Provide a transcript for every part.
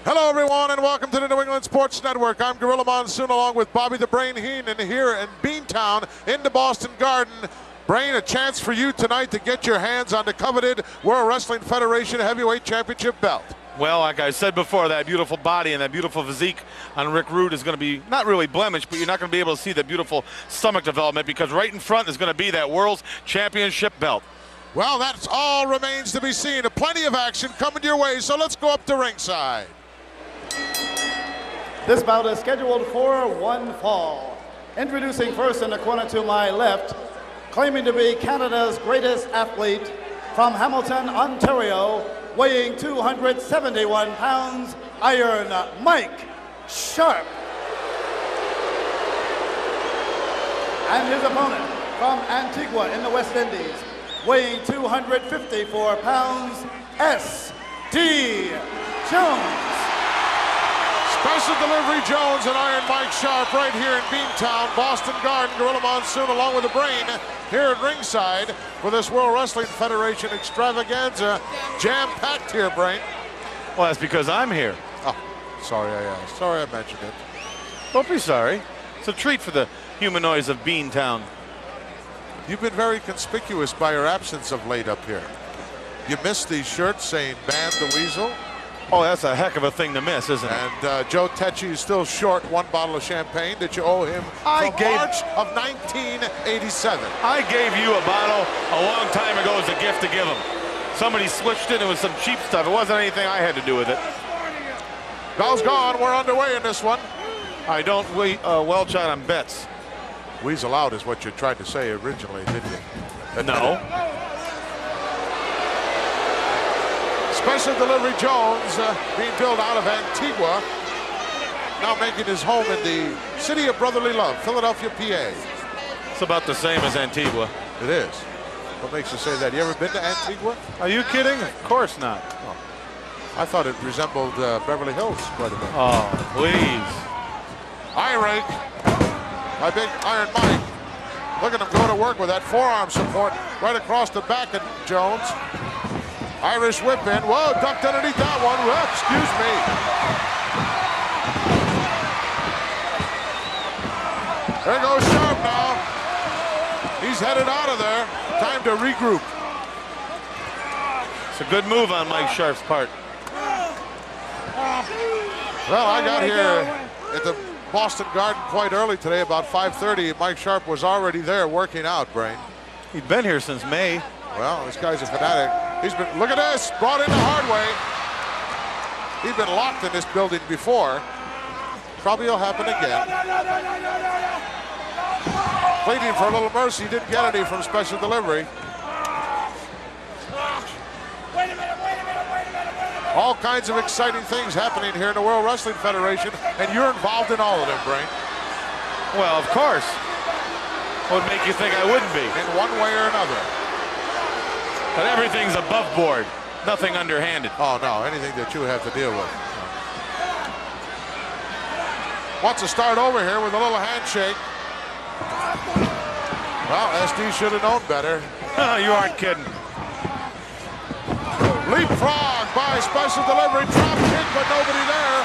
Hello, everyone, and welcome to the New England Sports Network. I'm Gorilla Monsoon along with Bobby the Brain Heenan here in Beantown in the Boston Garden. Brain, a chance for you tonight to get your hands on the coveted World Wrestling Federation Heavyweight Championship belt. Well, like I said before, that beautiful body and that beautiful physique on Rick Rude is going to be not really blemished, but you're not going to be able to see the beautiful stomach development because right in front is going to be that World's Championship belt. Well, that's all remains to be seen. Plenty of action coming your way, so let's go up to ringside. This bout is scheduled for one fall. Introducing first in the corner to my left, claiming to be Canada's greatest athlete from Hamilton, Ontario, weighing 271 pounds, Iron Mike Sharp. And his opponent from Antigua in the West Indies, weighing 254 pounds, S.D. Jones. Special Delivery Jones and Iron Mike Sharp right here in Beantown, Boston Garden. Gorilla Monsoon along with the Brain here at ringside for this World Wrestling Federation extravaganza. Jam-packed here, Brain. Well, that's because I'm here. Oh, sorry I mentioned it. Don't be sorry. It's a treat for the humanoids of Beantown. You've been very conspicuous by your absence of late up here. You missed these shirts saying "Ban the Weasel." Oh, that's a heck of a thing to miss, isn't it? And Joe Tecchi is still short one bottle of champagne that you owe him from March of 1987. I gave you a bottle a long time ago as a gift to give him. Somebody switched it. It was some cheap stuff. It wasn't anything I had to do with it. Bell's gone. We're underway in this one. I don't welch out on bets. Weasel out is what you tried to say originally, didn't you? No. Special Delivery Jones being billed out of Antigua, now making his home in the city of brotherly love, Philadelphia, PA. It's about the same as Antigua. It is. What makes you say that? You ever been to Antigua? Are you kidding? Of course not. Oh. I thought it resembled Beverly Hills quite a bit. Oh, please. Eye rake by Big Iron Mike. Look at him go to work with that forearm support right across the back of Jones. Irish whip in. Whoa, ducked underneath that one. Well, excuse me. There goes Sharp now. He's headed out of there. Time to regroup. It's a good move on Mike Sharp's part. Well, I got here at the Boston Garden quite early today, about 5:30. Mike Sharp was already there working out, Brain. He'd been here since May. Well, this guy's a fanatic. He's been, look at this, brought in the hard way. He's been locked in this building before. Probably will happen again. Pleading for a little mercy, didn't get any from Special Delivery. All kinds of exciting things happening here in the World Wrestling Federation, and you're involved in all of them, Brain. Well, of course. What would make you think I wouldn't be? In one way or another. But everything's above board, nothing underhanded. Oh, no, anything that you have to deal with. Wants to start over here with a little handshake. Well, SD should have known better. You aren't kidding. Leapfrog by Special Delivery, drop kick, but nobody there.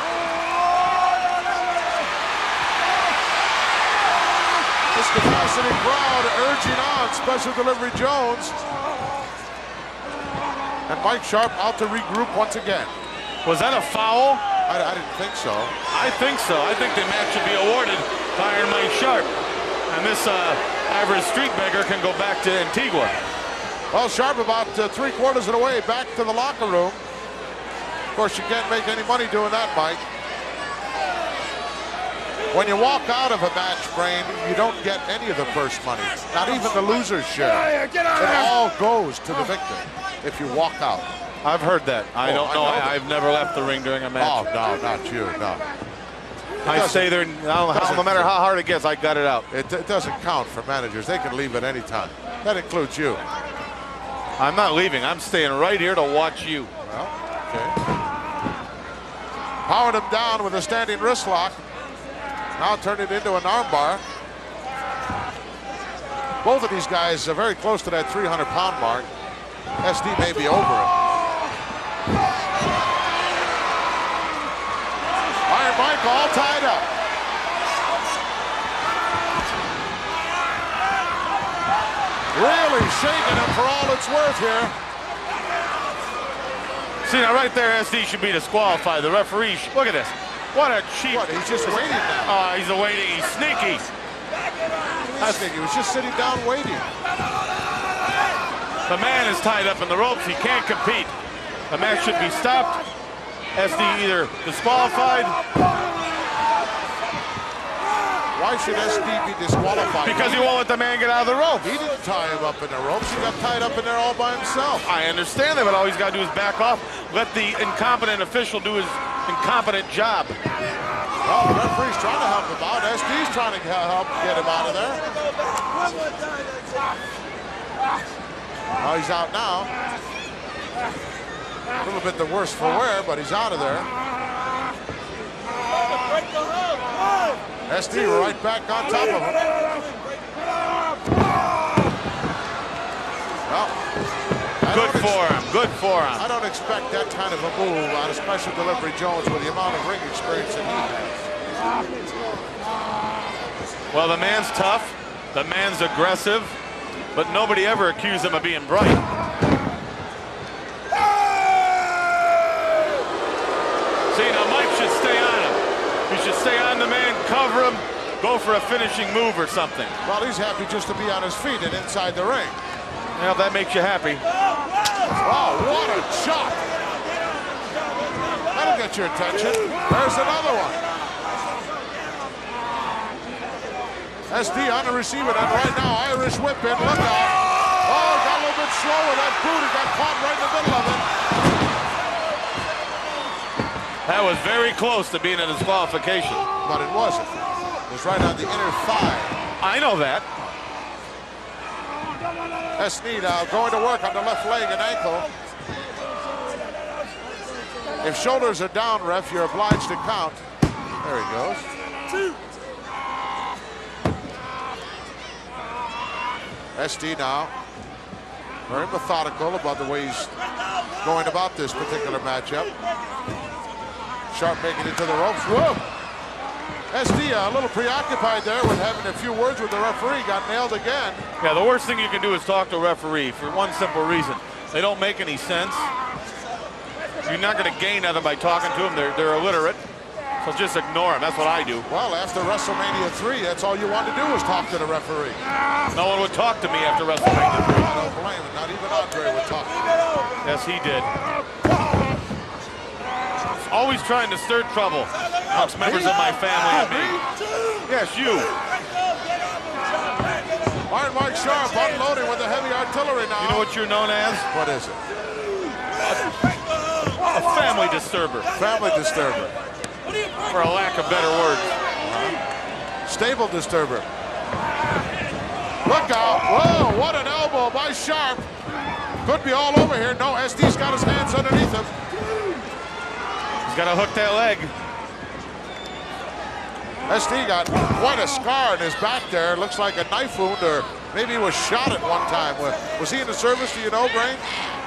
This capacity crowd urging on Special Delivery Jones. And Mike Sharp out to regroup once again. Was that a foul? I didn't think so. I think so. I think the match should be awarded to Iron Mike Sharp. And this average street beggar can go back to Antigua. Well, Sharp about 3/4 of the way back to the locker room. Of course, you can't make any money doing that, Mike. When you walk out of a match, Brain, you don't get any of the purse money. Not even the loser's share. It all goes to the victor if you walk out. I've heard that. I don't know. I've never left the ring during a match. Oh, no, not you, no. I stay there, no matter how hard it gets, I got it out. It doesn't count for managers. They can leave at any time. That includes you. I'm not leaving. I'm staying right here to watch you. Well, okay. Powered him down with a standing wrist lock. Now turned it into an armbar. Both of these guys are very close to that 300-pound mark. SD may be over it. ankle, all tied up. Really shaking him for all it's worth here. See, now right there, SD should be disqualified. The referee, look at this. What a cheap. What, he's just waiting now. Oh, he's waiting. He's sneaky. I think he was just sitting down waiting. The man is tied up in the ropes. He can't compete. The match should be stopped. SD either disqualified. Why should SD be disqualified? Because he won't let the man get out of the ropes. He didn't tie him up in the ropes. He got tied up in there all by himself. I understand that, but all he's got to do is back off. Let the incompetent official do his incompetent job. Well, the referee's trying to help him out. SD's trying to help get him out of there. Oh, he's out now. A little bit the worse for wear, but he's out of there. SD right back on top of him. Well, good for him. Good for him. I don't expect that kind of a move on a special delivery Jones with the amount of ring experience that he has. Well, the man's tough. The man's aggressive. But nobody ever accused him of being bright. See, now Mike should stay on him. He should stay on the man, cover him, go for a finishing move or something. Well, he's happy just to be on his feet and inside the ring. Well, that makes you happy. Oh, what a shot. That'll get your attention. There's another one. SD on the receiving end right now. Irish whip in. Look out. Oh, got a little bit slow with that boot. He got caught right in the middle of it. That was very close to being a disqualification. But it wasn't. It was right on the inner thigh. I know that. SD now going to work on the left leg and ankle. If shoulders are down, ref, you're obliged to count. There he goes. SD now very methodical about the way he's going about this particular matchup. Sharp making it to the ropes. Whoa! SD a little preoccupied there with having a few words with the referee. Got nailed again. Yeah, the worst thing you can do is talk to a referee for one simple reason. They don't make any sense. You're not going to gain nothing by talking to them. They're illiterate. So just ignore them. That's what I do. Well, after WrestleMania 3, that's all you wanted to do was talk to the referee. No one would talk to me after WrestleMania 3. I don't blame him. Not even Andre would talk to me. Yes, he did. Always trying to stir trouble amongst members of my family and me. Yes, you. Iron Mike Sharp unloading with the heavy artillery now. You know what you're known as? What is it? A family disturber. Family disturber. For a lack of better words. Stable disturber. Look out. Whoa, what an elbow by Sharp. Could be all over here. No, SD's got his hands underneath him. He's got to hook that leg. SD got quite a scar in his back there. Looks like a knife wound, or maybe he was shot at one time. Was he in the service, do you know, Brain?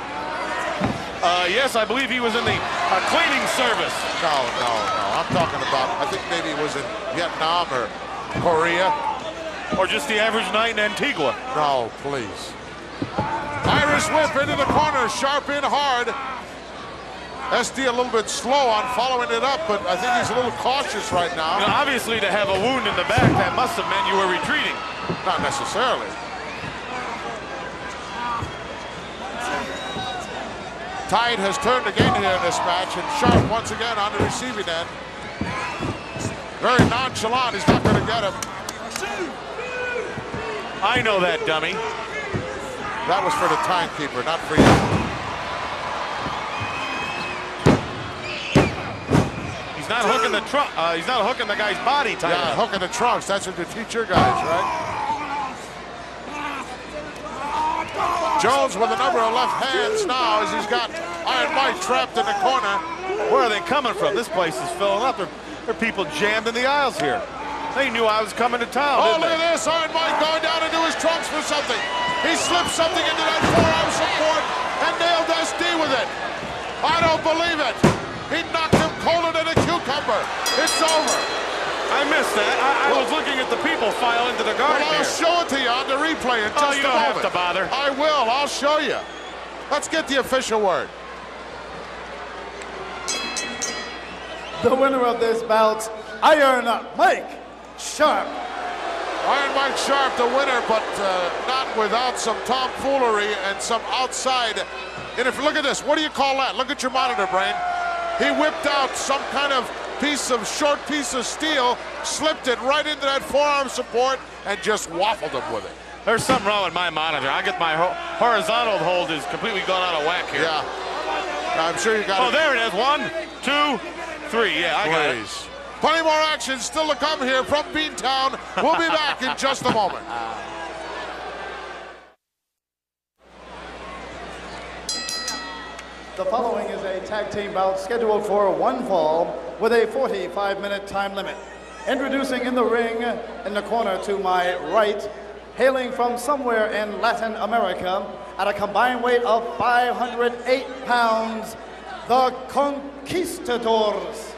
Yes, I believe he was in the cleaning service. No. I'm talking about, I think maybe he was in Vietnam or Korea. Or just the average night in Antigua. No, please. Irish whip into the corner, Sharp in hard. SD a little bit slow on following it up, but I think he's a little cautious right now. You know, obviously, to have a wound in the back, that must have meant you were retreating. Not necessarily. Tide has turned again here in this match, and Sharp once again on the receiving end. Very nonchalant, he's not going to get him. I know that, dummy. That was for the timekeeper, not for you. He's not hooking the trunk. He's not hooking the guy's body tight. Yeah, hooking the trunks. That's what you teach your guys, right? Jones with a number of left hands now as he's got Iron Mike trapped in the corner. Where are they coming from? This place is filling up. There are people jammed in the aisles here. They knew I was coming to town. Oh, look at this. Iron Mike going down into his trunks for something. He slipped something into that forearm support and nailed SD with it. I don't believe it. He knocked him colder than a cucumber. It's over. I missed that. I was looking at the people file into the garden. Well, I'll show it to you on the replay in just you a don't moment. have to bother. I will. I'll show you. Let's get the official word. The winner of this bout, Iron Mike Sharp. Iron Mike Sharp, the winner, but not without some tomfoolery and some outside. And if you look at this, what do you call that? Look at your monitor, Brain. He whipped out some kind of short piece of steel, slipped it right into that forearm support, and just waffled him with it. There's something wrong with my monitor. I get my horizontal hold is completely gone out of whack here. Yeah. I'm sure you got it. Oh, there it is. 1, 2, 3. Yeah, I got it. Plenty more action still to come here from Beantown. We'll be back in just a moment. The following is a tag team bout scheduled for one fall with a 45-minute time limit. Introducing in the ring, in the corner to my right, hailing from somewhere in Latin America, at a combined weight of 508 pounds, the Conquistadors.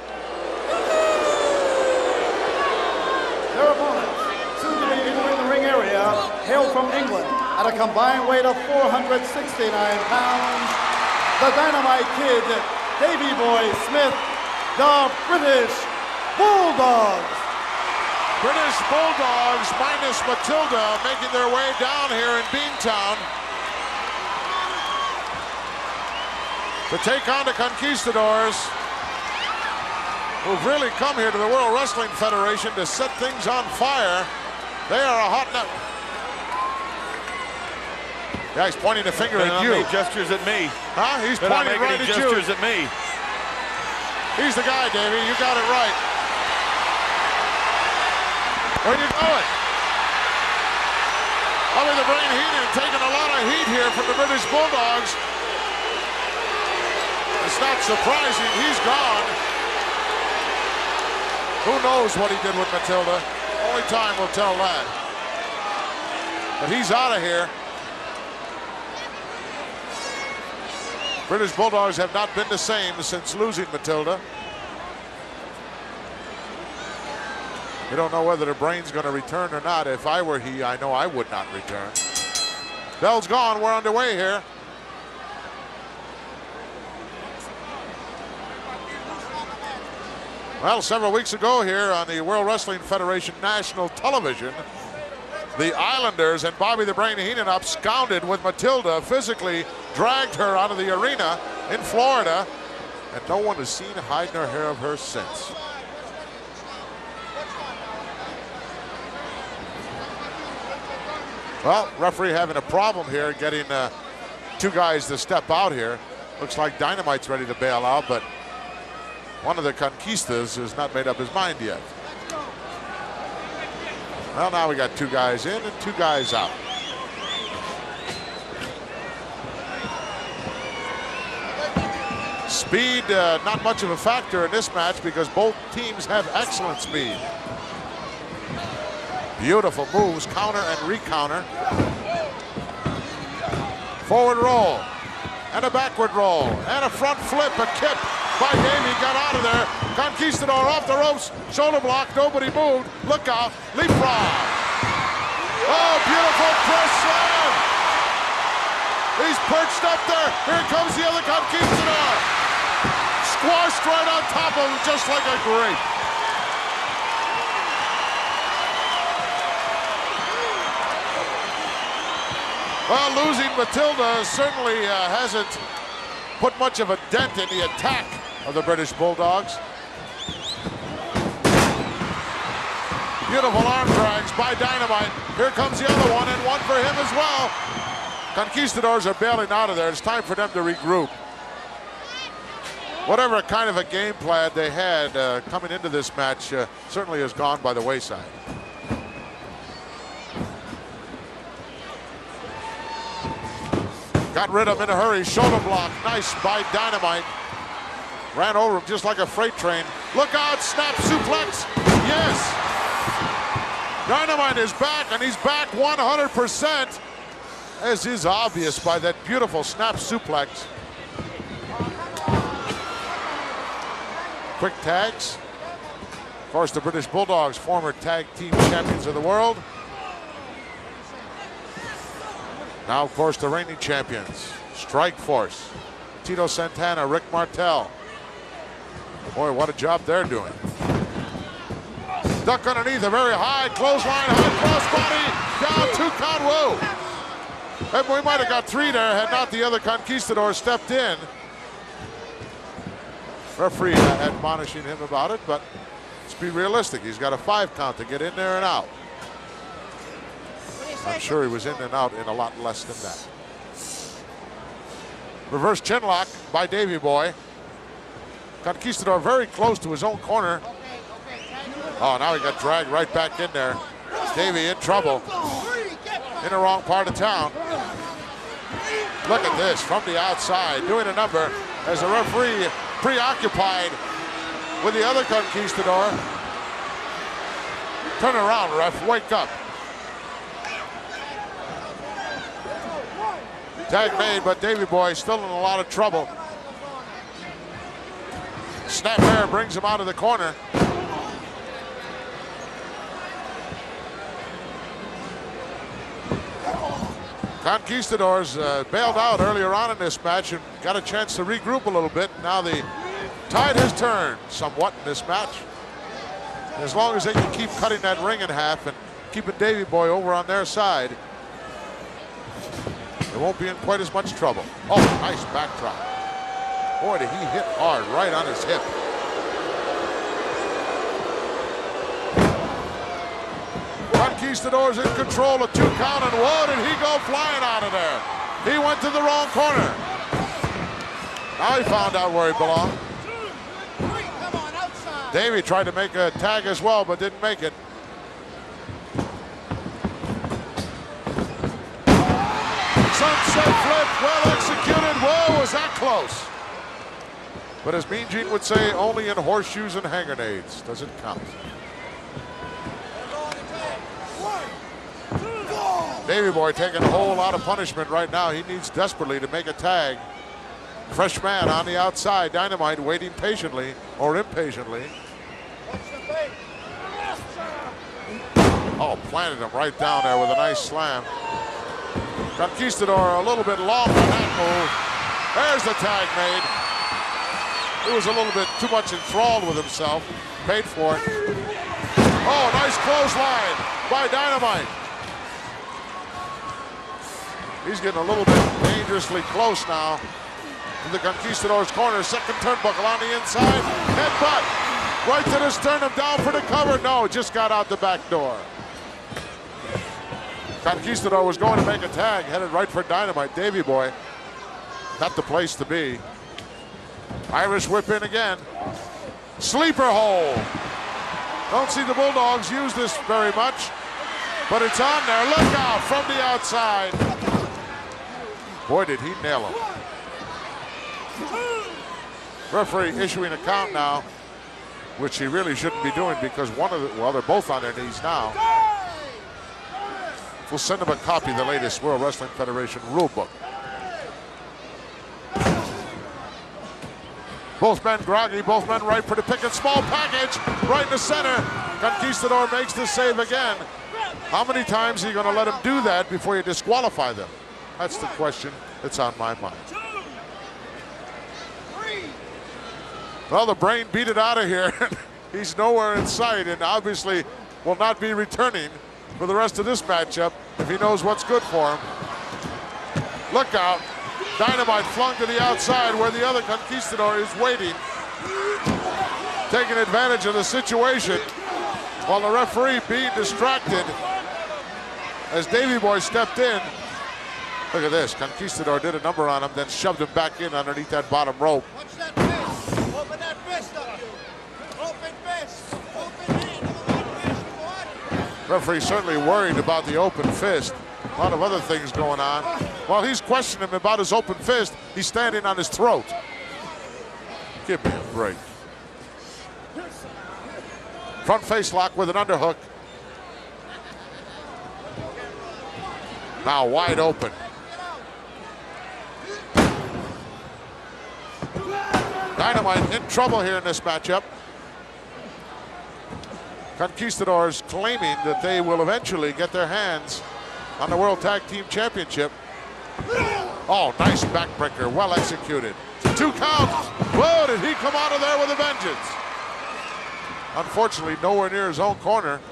Their opponents, soon to be entering the ring area, hail from England at a combined weight of 469 pounds, the Dynamite Kid, Davey Boy Smith, the British Bulldogs. British Bulldogs minus Matilda making their way down here in Beantown to take on the Conquistadors, who've really come here to the World Wrestling Federation to set things on fire. They are a hot nut. Yeah, he's pointing the finger at you. Gestures at me. Huh? He's pointing right at you. Gestures at me. He's the guy, Davey. You got it right. Where are you going? Bobby the Brain Heenan taking a lot of heat here from the British Bulldogs. It's not surprising. He's gone. Who knows what he did with Matilda? Only time will tell that. But he's out of here. British Bulldogs have not been the same since losing Matilda. We don't know whether the Brain's going to return or not. If I were he, I know I would not return. Bell's gone. We're underway here. Well, several weeks ago here on the World Wrestling Federation national television, the Islanders and Bobby the Brain Heenan absconded with Matilda, physically dragged her out of the arena in Florida, and no one has seen hide nor hair of her since. Well, referee having a problem here getting two guys to step out here. Looks like Dynamite's ready to bail out, but one of the Conquistas has not made up his mind yet. Well, now we got two guys in and two guys out. Speed, not much of a factor in this match because both teams have excellent speed. Beautiful moves, counter and recounter. Forward roll, and a backward roll, and a front flip, a kick by Davey, got out of there. Conquistador off the ropes, shoulder block, nobody moved. Look out, leapfrog. Oh, beautiful press slam. He's perched up there. Here comes the other Conquistador. Squashed right on top of him, just like a grape. Well, losing Matilda certainly hasn't put much of a dent in the attack of the British Bulldogs. Beautiful arm drags by Dynamite. Here comes the other one, and one for him as well. Conquistadors are bailing out of there. It's time for them to regroup. Whatever kind of a game plan they had coming into this match certainly has gone by the wayside. Got rid of him in a hurry. Shoulder block. Nice by Dynamite. Ran over him just like a freight train. Look out. Snap suplex. Yes. Dynamite is back, and he's back 100%, as is obvious by that beautiful snap suplex. Quick tags. Of course, the British Bulldogs, former tag team champions of the world. Now, of course, the reigning champions, Strike Force, Tito Santana, Rick Martel. Boy, what a job they're doing. Duck underneath, a very high clothesline, high crossbody, down 2 count, whoa. And we might have got 3 there had not the other conquistador stepped in. Referee admonishing him about it, but let's be realistic. He's got a 5 count to get in there and out. I'm sure he was in and out in a lot less than that. Reverse chinlock by Davey Boy. Conquistador very close to his own corner. Oh, now he got dragged right back in there. Davey in trouble. In the wrong part of town. Look at this from the outside, doing a number as the referee preoccupied with the other conquistador. Turn around, ref, wake up. Tag made, but Davey Boy still in a lot of trouble. Snap hair brings him out of the corner. Conquistadors bailed out earlier on in this match and got a chance to regroup a little bit. Now the tide has turned somewhat in this match. As long as they can keep cutting that ring in half and keeping Davey Boy over on their side, they won't be in quite as much trouble. Oh, nice backdrop. Boy, did he hit hard right on his hip. Conquistadors in control of 2 count, and whoa, did he go flying out of there. He went to the wrong corner. Now he found out where he belonged. Davey tried to make a tag as well, but didn't make it. Sunset flip, well executed. Whoa, was that close? But as Mean Gene would say, only in horseshoes and hand grenades does it count. Davey Boy taking a whole lot of punishment right now. He needs desperately to make a tag. Fresh man on the outside. Dynamite waiting patiently or impatiently. Oh, planted him right down there with a nice slam. Conquistador a little bit long on that move. There's the tag made. He was a little bit too much enthralled with himself. Paid for it. Oh, nice clothesline by Dynamite. He's getting a little bit dangerously close now to the Conquistador's corner. Second turnbuckle on the inside. Headbutt right to the sternum, down for the cover. No, just got out the back door. Conquistador was going to make a tag, headed right for Dynamite. Davey Boy, not the place to be. Irish whip in again. Sleeper hole. Don't see the Bulldogs use this very much, but it's on there. Look out from the outside. Boy, did he nail him. Referee issuing a count now, which he really shouldn't be doing because well, they're both on their knees now. We'll send them a copy of the latest World Wrestling Federation rule book. Both men groggy, both men right for the pick and small package, right in the center. Conquistador makes the save again. How many times are you going to let him do that before you disqualify them? That's the question that's on my mind. Well, the Brain beat it out of here. He's nowhere in sight and obviously will not be returning for the rest of this matchup if he knows what's good for him. Look out. Dynamite flung to the outside where the other Conquistador is waiting, taking advantage of the situation while the referee being distracted as Davey Boy stepped in. Look at this. Conquistador did a number on him, then shoved him back in underneath that bottom rope. Watch that fist. Open that fist up, you. Open fist. Open hand. Open fist. What? Referee certainly worried about the open fist. A lot of other things going on. While he's questioning him about his open fist, he's standing on his throat. Give me a break. Front face lock with an underhook. Now wide open. Dynamite in trouble here in this matchup. Conquistadors claiming that they will eventually get their hands on the World Tag Team Championship. Oh, nice backbreaker, well executed. 2 counts. Whoa, did he come out of there with a vengeance? Unfortunately, nowhere near his own corner.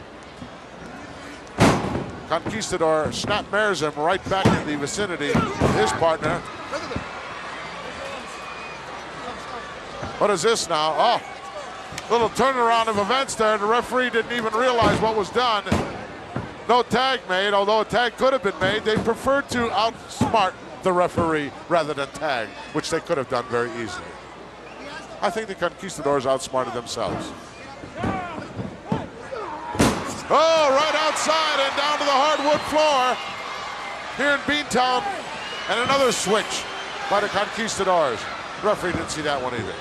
Conquistador snapmares him right back in the vicinity of his partner. What is this now? Oh, little turnaround of events there. The referee didn't even realize what was done. No tag made, although a tag could have been made. They preferred to outsmart the referee rather than tag, which they could have done very easily. I think the Conquistadors outsmarted themselves. Oh, right outside and down to the hardwood floor here in Beantown. And another switch by the Conquistadors. The referee didn't see that one either.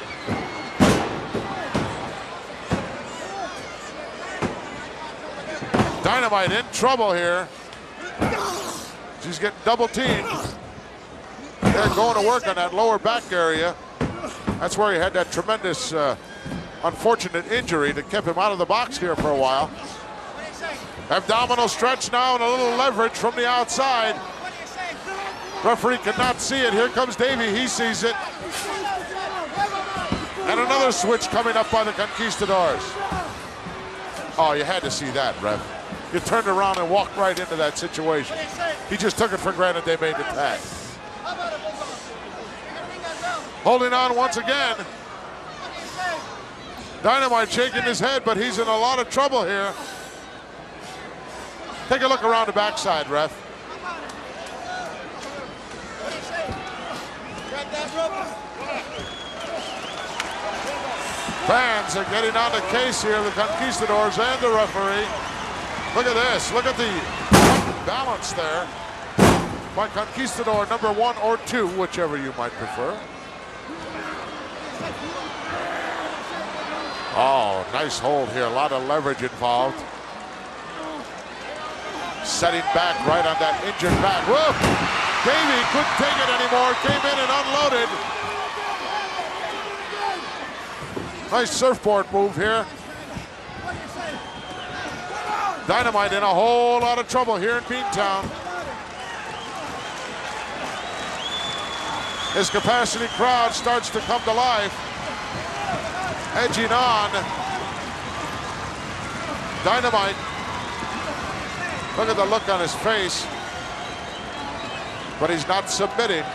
Dynamite in trouble here. She's getting double teamed. They're going to work on that lower back area. That's where he had that tremendous, unfortunate injury that kept him out of the box here for a while. Abdominal stretch now and a little leverage from the outside. Referee cannot see it. Here comes Davey. He sees it. And another switch coming up by the Conquistadors. Oh, you had to see that, ref. You turned around and walked right into that situation. He just took it for granted they made the tag. Holding on once again. Dynamite shaking his head, but he's in a lot of trouble here. Take a look around the backside, ref. Fans are getting on the case here, the Conquistadors and the referee. Look at this. Look at the balance there by Conquistador number 1 or 2, whichever you might prefer. Oh, nice hold here. A lot of leverage involved. Setting back right on that injured back. Whoa! Davey couldn't take it anymore. Came in and unloaded. Nice surfboard move here. Dynamite in a whole lot of trouble here in Beantown. His capacity crowd starts to come to life. Edging on. Dynamite. Look at the look on his face. But he's not submitting.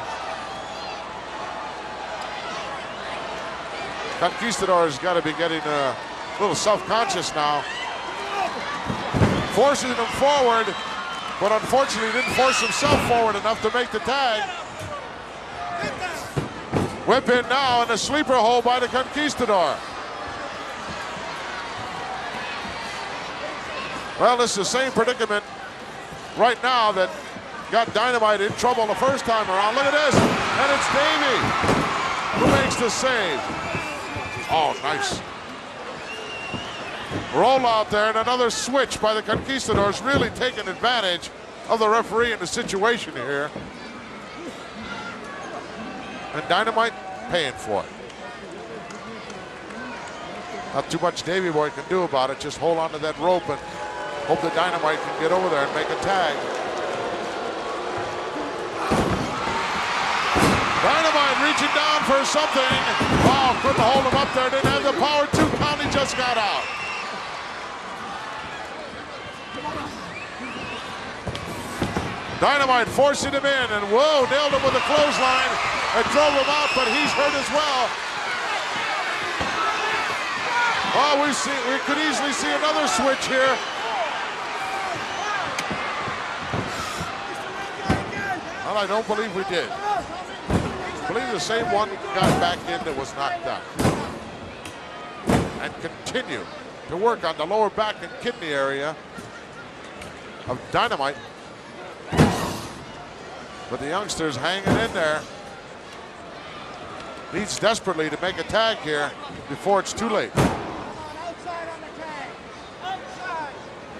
Conquistador's got to be getting a little self-conscious now. Forcing him forward, but unfortunately didn't force himself forward enough to make the tag. Whip in now in a sleeper hold by the Conquistador. Well, it's the same predicament right now that got Dynamite in trouble the first time around. Look at this, and it's Davey who makes the save. Oh, nice. Roll out there and another switch by the Conquistadors, really taking advantage of the referee in the situation here. And Dynamite paying for it. Not too much Davey Boy can do about it. Just hold on to that rope and hope the Dynamite can get over there and make a tag. Dynamite reaching down for something. Wow, couldn't hold him up there. Didn't have the power. 2 count. He just got out. Dynamite forcing him in, and whoa, nailed him with a clothesline and drove him out, but he's hurt as well. Oh, we could easily see another switch here. Well, I don't believe we did. I believe the same one got back in that was knocked out. And continue to work on the lower back and kidney area of Dynamite. But the youngster's hanging in there. Needs desperately to make a tag here before it's too late. Outside on the tag. Outside.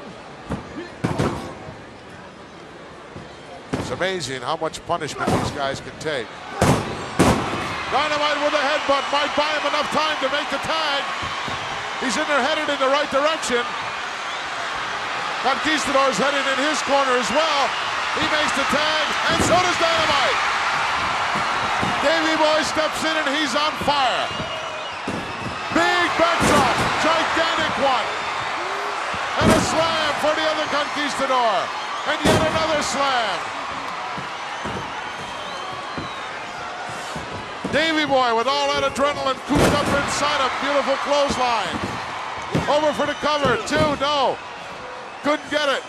It's amazing how much punishment these guys can take. Dynamite with a headbutt might buy him enough time to make the tag. He's in there headed in the right direction. Conquistador's headed in his corner as well. He makes the tag, and so does Dynamite. Davey Boy steps in and he's on fire. Big backdrop, gigantic one. And a slam for the other Conquistador. And yet another slam. Davey Boy with all that adrenaline cooped up inside a beautiful clothesline. Over for the cover, 2, no. Couldn't get it.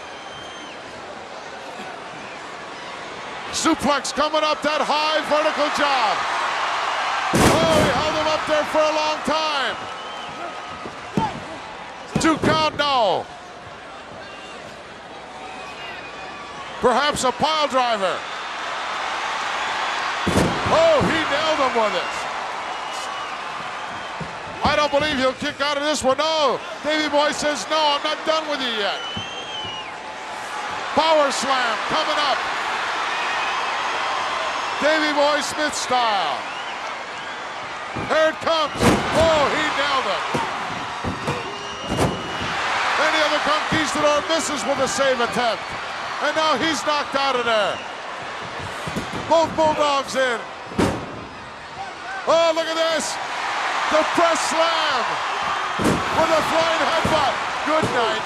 Suplex coming up, that high vertical job. Oh, he held him up there for a long time. 2 count, no. Perhaps a pile driver. Oh, he nailed him with it. I don't believe he'll kick out of this one. No, Davey Boy says, no, I'm not done with you yet. Power slam coming up. Davey Boy Smith style. Here it comes. Oh, he nailed it. Any other Conquistador misses with a save attempt. And now he's knocked out of there. Both Bulldogs in. Oh, look at this. The press slam with a flying headbutt. Good night.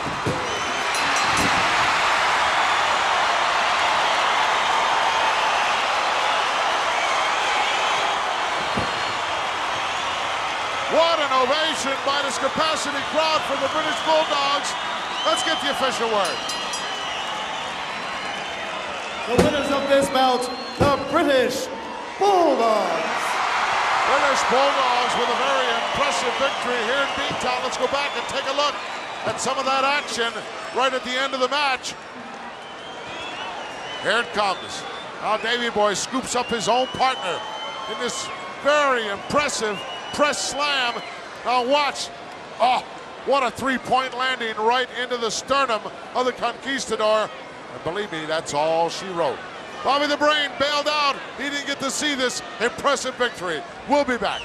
What an ovation by this capacity crowd for the British Bulldogs. Let's get the official word. The winners of this bout, the British Bulldogs. British Bulldogs with a very impressive victory here in Beantown. Let's go back and take a look at some of that action right at the end of the match. Here it comes. Now Davey Boy scoops up his own partner in this very impressive press slam. Now watch. Oh, what a three-point landing right into the sternum of the Conquistador. And believe me, that's all she wrote. Bobby the Brain bailed out. He didn't get to see this impressive victory. We'll be back.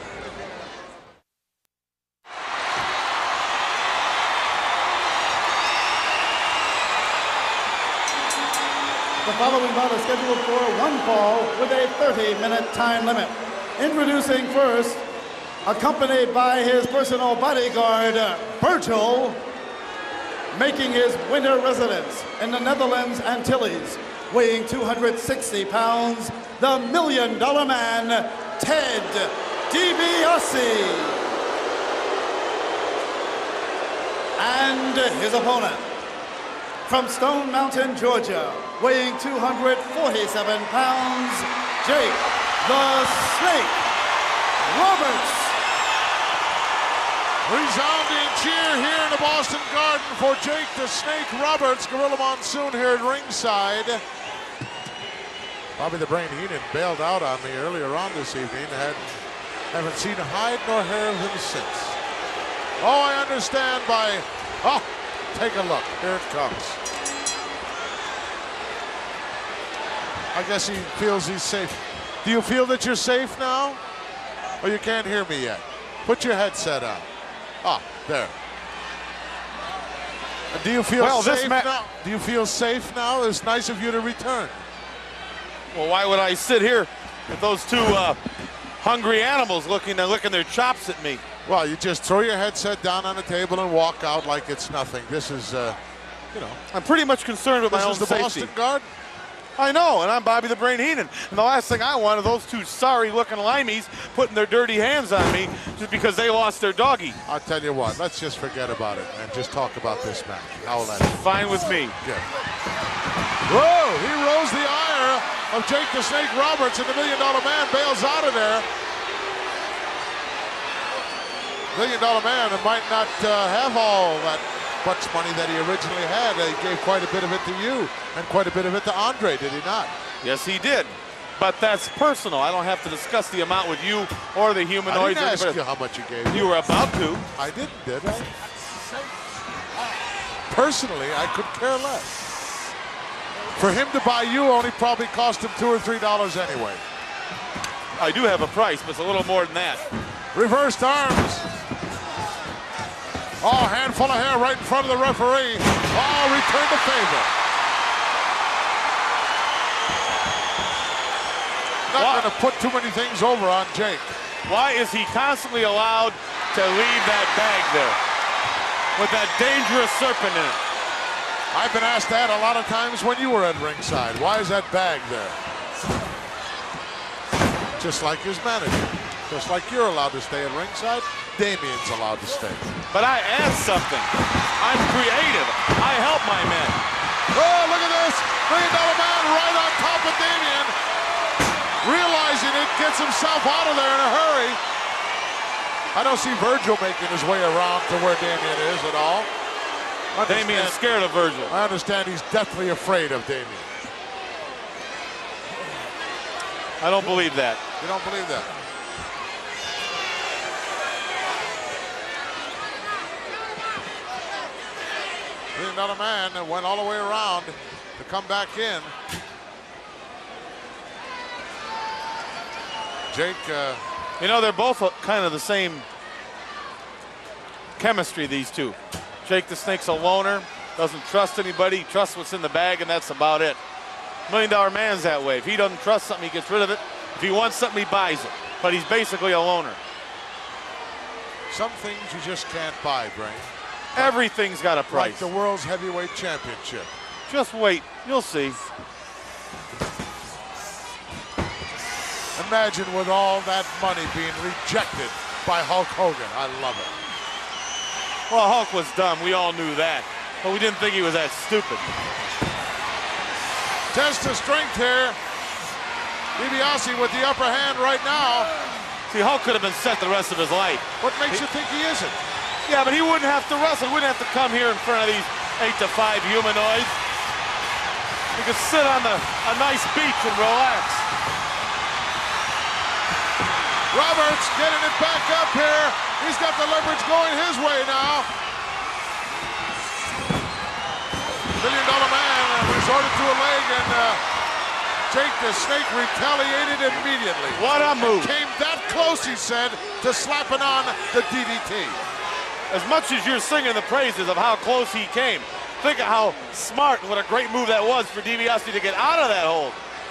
The following bout is scheduled for one fall with a 30-minute time limit. Introducing first, accompanied by his personal bodyguard, Virgil, making his winter residence in the Netherlands Antilles, weighing 260 pounds, the $1 Million Man, Ted DiBiase. And his opponent, from Stone Mountain, Georgia, weighing 247 pounds, Jake the Snake Roberts. Resounding cheer here in the Boston Garden for Jake the Snake Roberts. Gorilla Monsoon here at ringside. Bobby the Brain Heenan bailed out on me earlier on this evening. Haven't seen a hide nor hair of him since. Oh, I understand by... Oh, take a look. Here it comes. I guess he feels he's safe. Do you feel that you're safe now? Or you can't hear me yet? Put your headset on. Ah, there. Do you feel safe now? Do you feel safe now? It's nice of you to return. Well, why would I sit here with those two hungry animals licking their chops at me? Well, you just throw your headset down on the table and walk out like it's nothing. This is, you know. I'm pretty much concerned with my own safety. This is the Boston Garden. I know, and I'm Bobby the Brain Heenan. And the last thing I want are those two sorry-looking limeys putting their dirty hands on me just because they lost their doggy. I'll tell you what, let's just forget about it and just talk about this match. How will that be? Fine with me. Good. Whoa, he rose the ire of Jake the Snake Roberts, and the $1 Million Man bails out of there. $1 Million Man might not have all that much money that he originally had. He gave quite a bit of it to you and quite a bit of it to Andre, did he not? Yes, he did. But that's personal. I don't have to discuss the amount with you or the humanoids. I didn't ask you how much you gave. You were about to. I didn't, did I? Personally, I could care less. For him to buy you only probably cost him $2 or $3 anyway. I do have a price, but it's a little more than that. Reversed arms. Oh, handful of hair right in front of the referee. Oh, return to favor. Not going to put too many things over on Jake. Why is he constantly allowed to leave that bag there with that dangerous serpent in it? I've been asked that a lot of times when you were at ringside. Why is that bag there? Just like his manager. Just like you're allowed to stay at ringside, Damien's allowed to stay. But I add something. I'm creative. I help my men. Oh, look at this. $1 Million Man right on top of Damien. Realizing it, gets himself out of there in a hurry. I don't see Virgil making his way around to where Damien is at all. Damien's scared of Virgil. I understand he's deathly afraid of Damien. I don't believe that. You don't believe that? $1 Million Man that went all the way around to come back in. Jake, you know, they're both kind of the same chemistry, these two. Jake the Snake's a loner, doesn't trust anybody, trusts what's in the bag, and that's about it. $1 Million Man's that way. If he doesn't trust something, he gets rid of it. If he wants something, he buys it. But he's basically a loner. Some things you just can't buy, Brain. Everything's got a price. Like the World's Heavyweight Championship. Just wait, you'll see. Imagine with all that money being rejected by Hulk Hogan. I love it. Well, Hulk was dumb. We all knew that. But we didn't think he was that stupid. Test of strength here. DiBiase with the upper hand right now. See, Hulk could have been set the rest of his life. What makes you think he isn't? Yeah, but he wouldn't have to wrestle. He wouldn't have to come here in front of these 8 to 5 humanoids. He could sit on a nice beach and relax. Roberts getting it back up here. He's got the leverage going his way now. $1 Million Man resorted to a leg, and Jake the Snake retaliated immediately. What a move. Came that close, he said, to slapping on the DDT. As much as you're singing the praises of how close he came, think of how smart and what a great move that was for DiBiase to get out of that hold.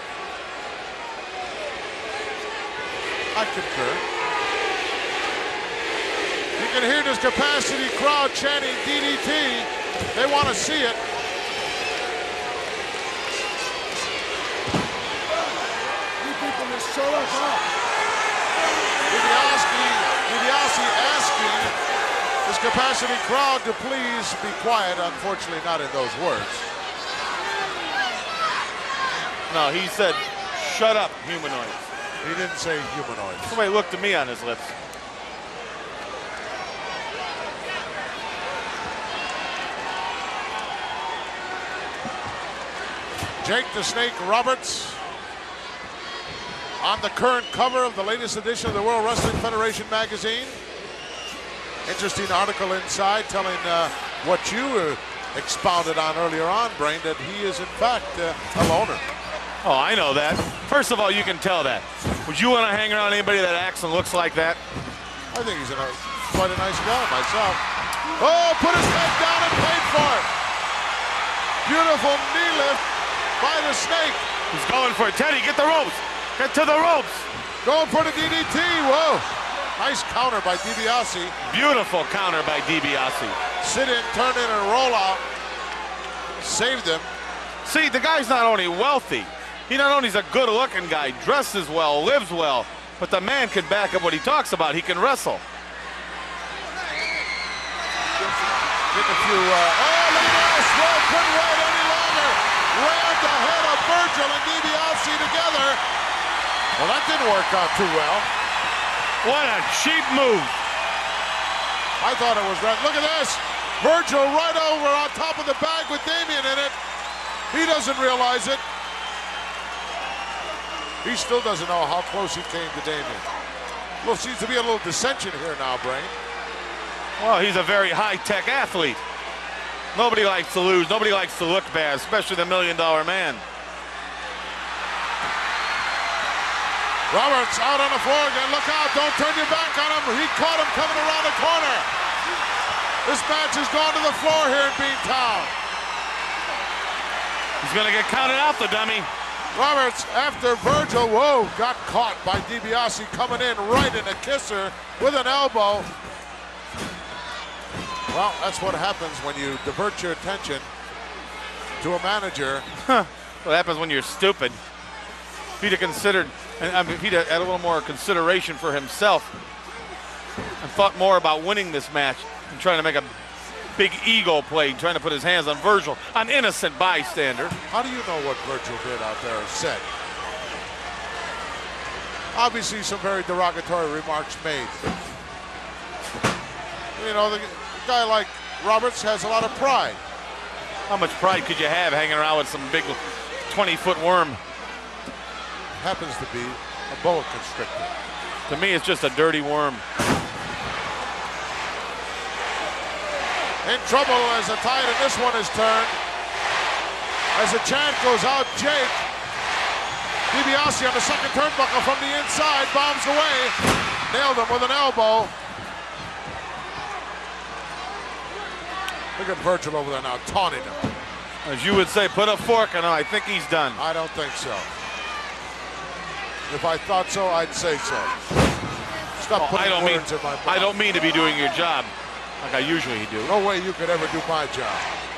I concur. You can hear this capacity crowd chanting DDT. They want to see it. You people just show us up. DiBiase asking this capacity crowd to please be quiet. Unfortunately, not in those words. No, he said, shut up, humanoids. He didn't say humanoids. Somebody looked at me on his lips. Jake the Snake Roberts on the current cover of the latest edition of the World Wrestling Federation magazine. Interesting article inside telling what you expounded on earlier on, Brain, that he is in fact a loner. Oh, I know that. First of all, you can tell that. Would you want to hang around anybody that acts and looks like that? I think he's quite a nice guy myself. Oh, put his head down and paid for it. Beautiful knee lift by the Snake. He's going for it. Teddy, get the ropes. Get to the ropes. Going for the DDT. Whoa. Nice counter by DiBiase. Beautiful counter by DiBiase. Sit in, turn in, and roll out. Saved him. See, the guy's not only wealthy, he not only is a good-looking guy, dresses well, lives well, but the man can back up what he talks about. He can wrestle. Getting a few, oh, look at this. Well, couldn't wait any longer. Rammed the head of Virgil and DiBiase together. Well, that didn't work out too well. What a cheap move. I thought it was right. Look at this. Virgil right over on top of the bag with Damien in it. He doesn't realize it. He still doesn't know how close he came to Damien. Well, seems to be a little dissension here now, Brain. Well, he's a very high-tech athlete. Nobody likes to lose. Nobody likes to look bad, especially the $1 Million Man. Roberts out on the floor again. Look out. Don't turn your back on him. He caught him coming around the corner. This match has gone to the floor here in Beantown. He's gonna get counted out, the dummy. Roberts, after Virgil, whoa, got caught by DiBiase coming in right in a kisser with an elbow. Well, that's what happens when you divert your attention to a manager. What happens when you're stupid? If he'd have considered, if he'd have had a little more consideration for himself and thought more about winning this match and trying to make a big ego play, trying to put his hands on Virgil, an innocent bystander. How do you know what Virgil did out there or said? Obviously, some very derogatory remarks made. You know, the guy like Roberts has a lot of pride. How much pride could you have hanging around with some big 20-foot worm? Happens to be a boa constrictor. To me, it's just a dirty worm. In trouble as the tide in this one is turned. As the chant goes out, Jake DiBiase on the second turnbuckle from the inside, bombs away, nailed him with an elbow. Look at Virgil over there now, taunting him. As you would say, put a fork in him. I think he's done. I don't think so. If I thought so, I'd say so. Stop putting words in my mouth. I don't mean to be doing your job like I usually do. No way you could ever do my job.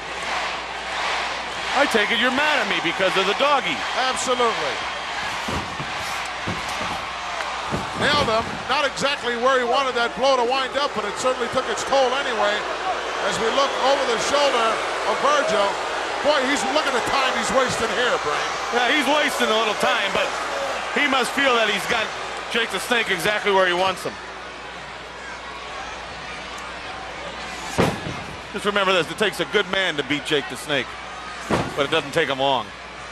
I take it you're mad at me because of the doggy. Absolutely. Nailed him. Not exactly where he wanted that blow to wind up, but it certainly took its toll anyway. As we look over the shoulder of Virgil, boy, look at the time he's wasting here, Brain. Yeah, he's wasting a little time, but he must feel that he's got Jake the Snake exactly where he wants him. Just remember this, it takes a good man to beat Jake the Snake, but it doesn't take him long.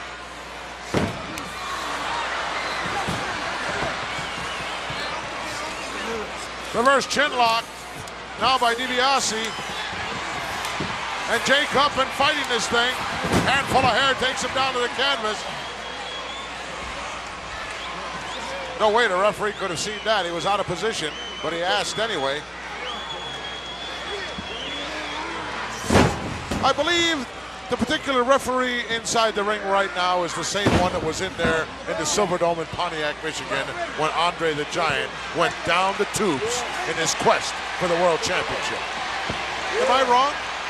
Reverse chin lock, now by DiBiase. And Jake up and fighting this thing. Handful of hair takes him down to the canvas. No way the referee could have seen that. He was out of position, but he asked anyway. I believe the particular referee inside the ring right now is the same one that was in there in the Silverdome in Pontiac, Michigan, when Andre the Giant went down the tubes in his quest for the World Championship. Am I wrong?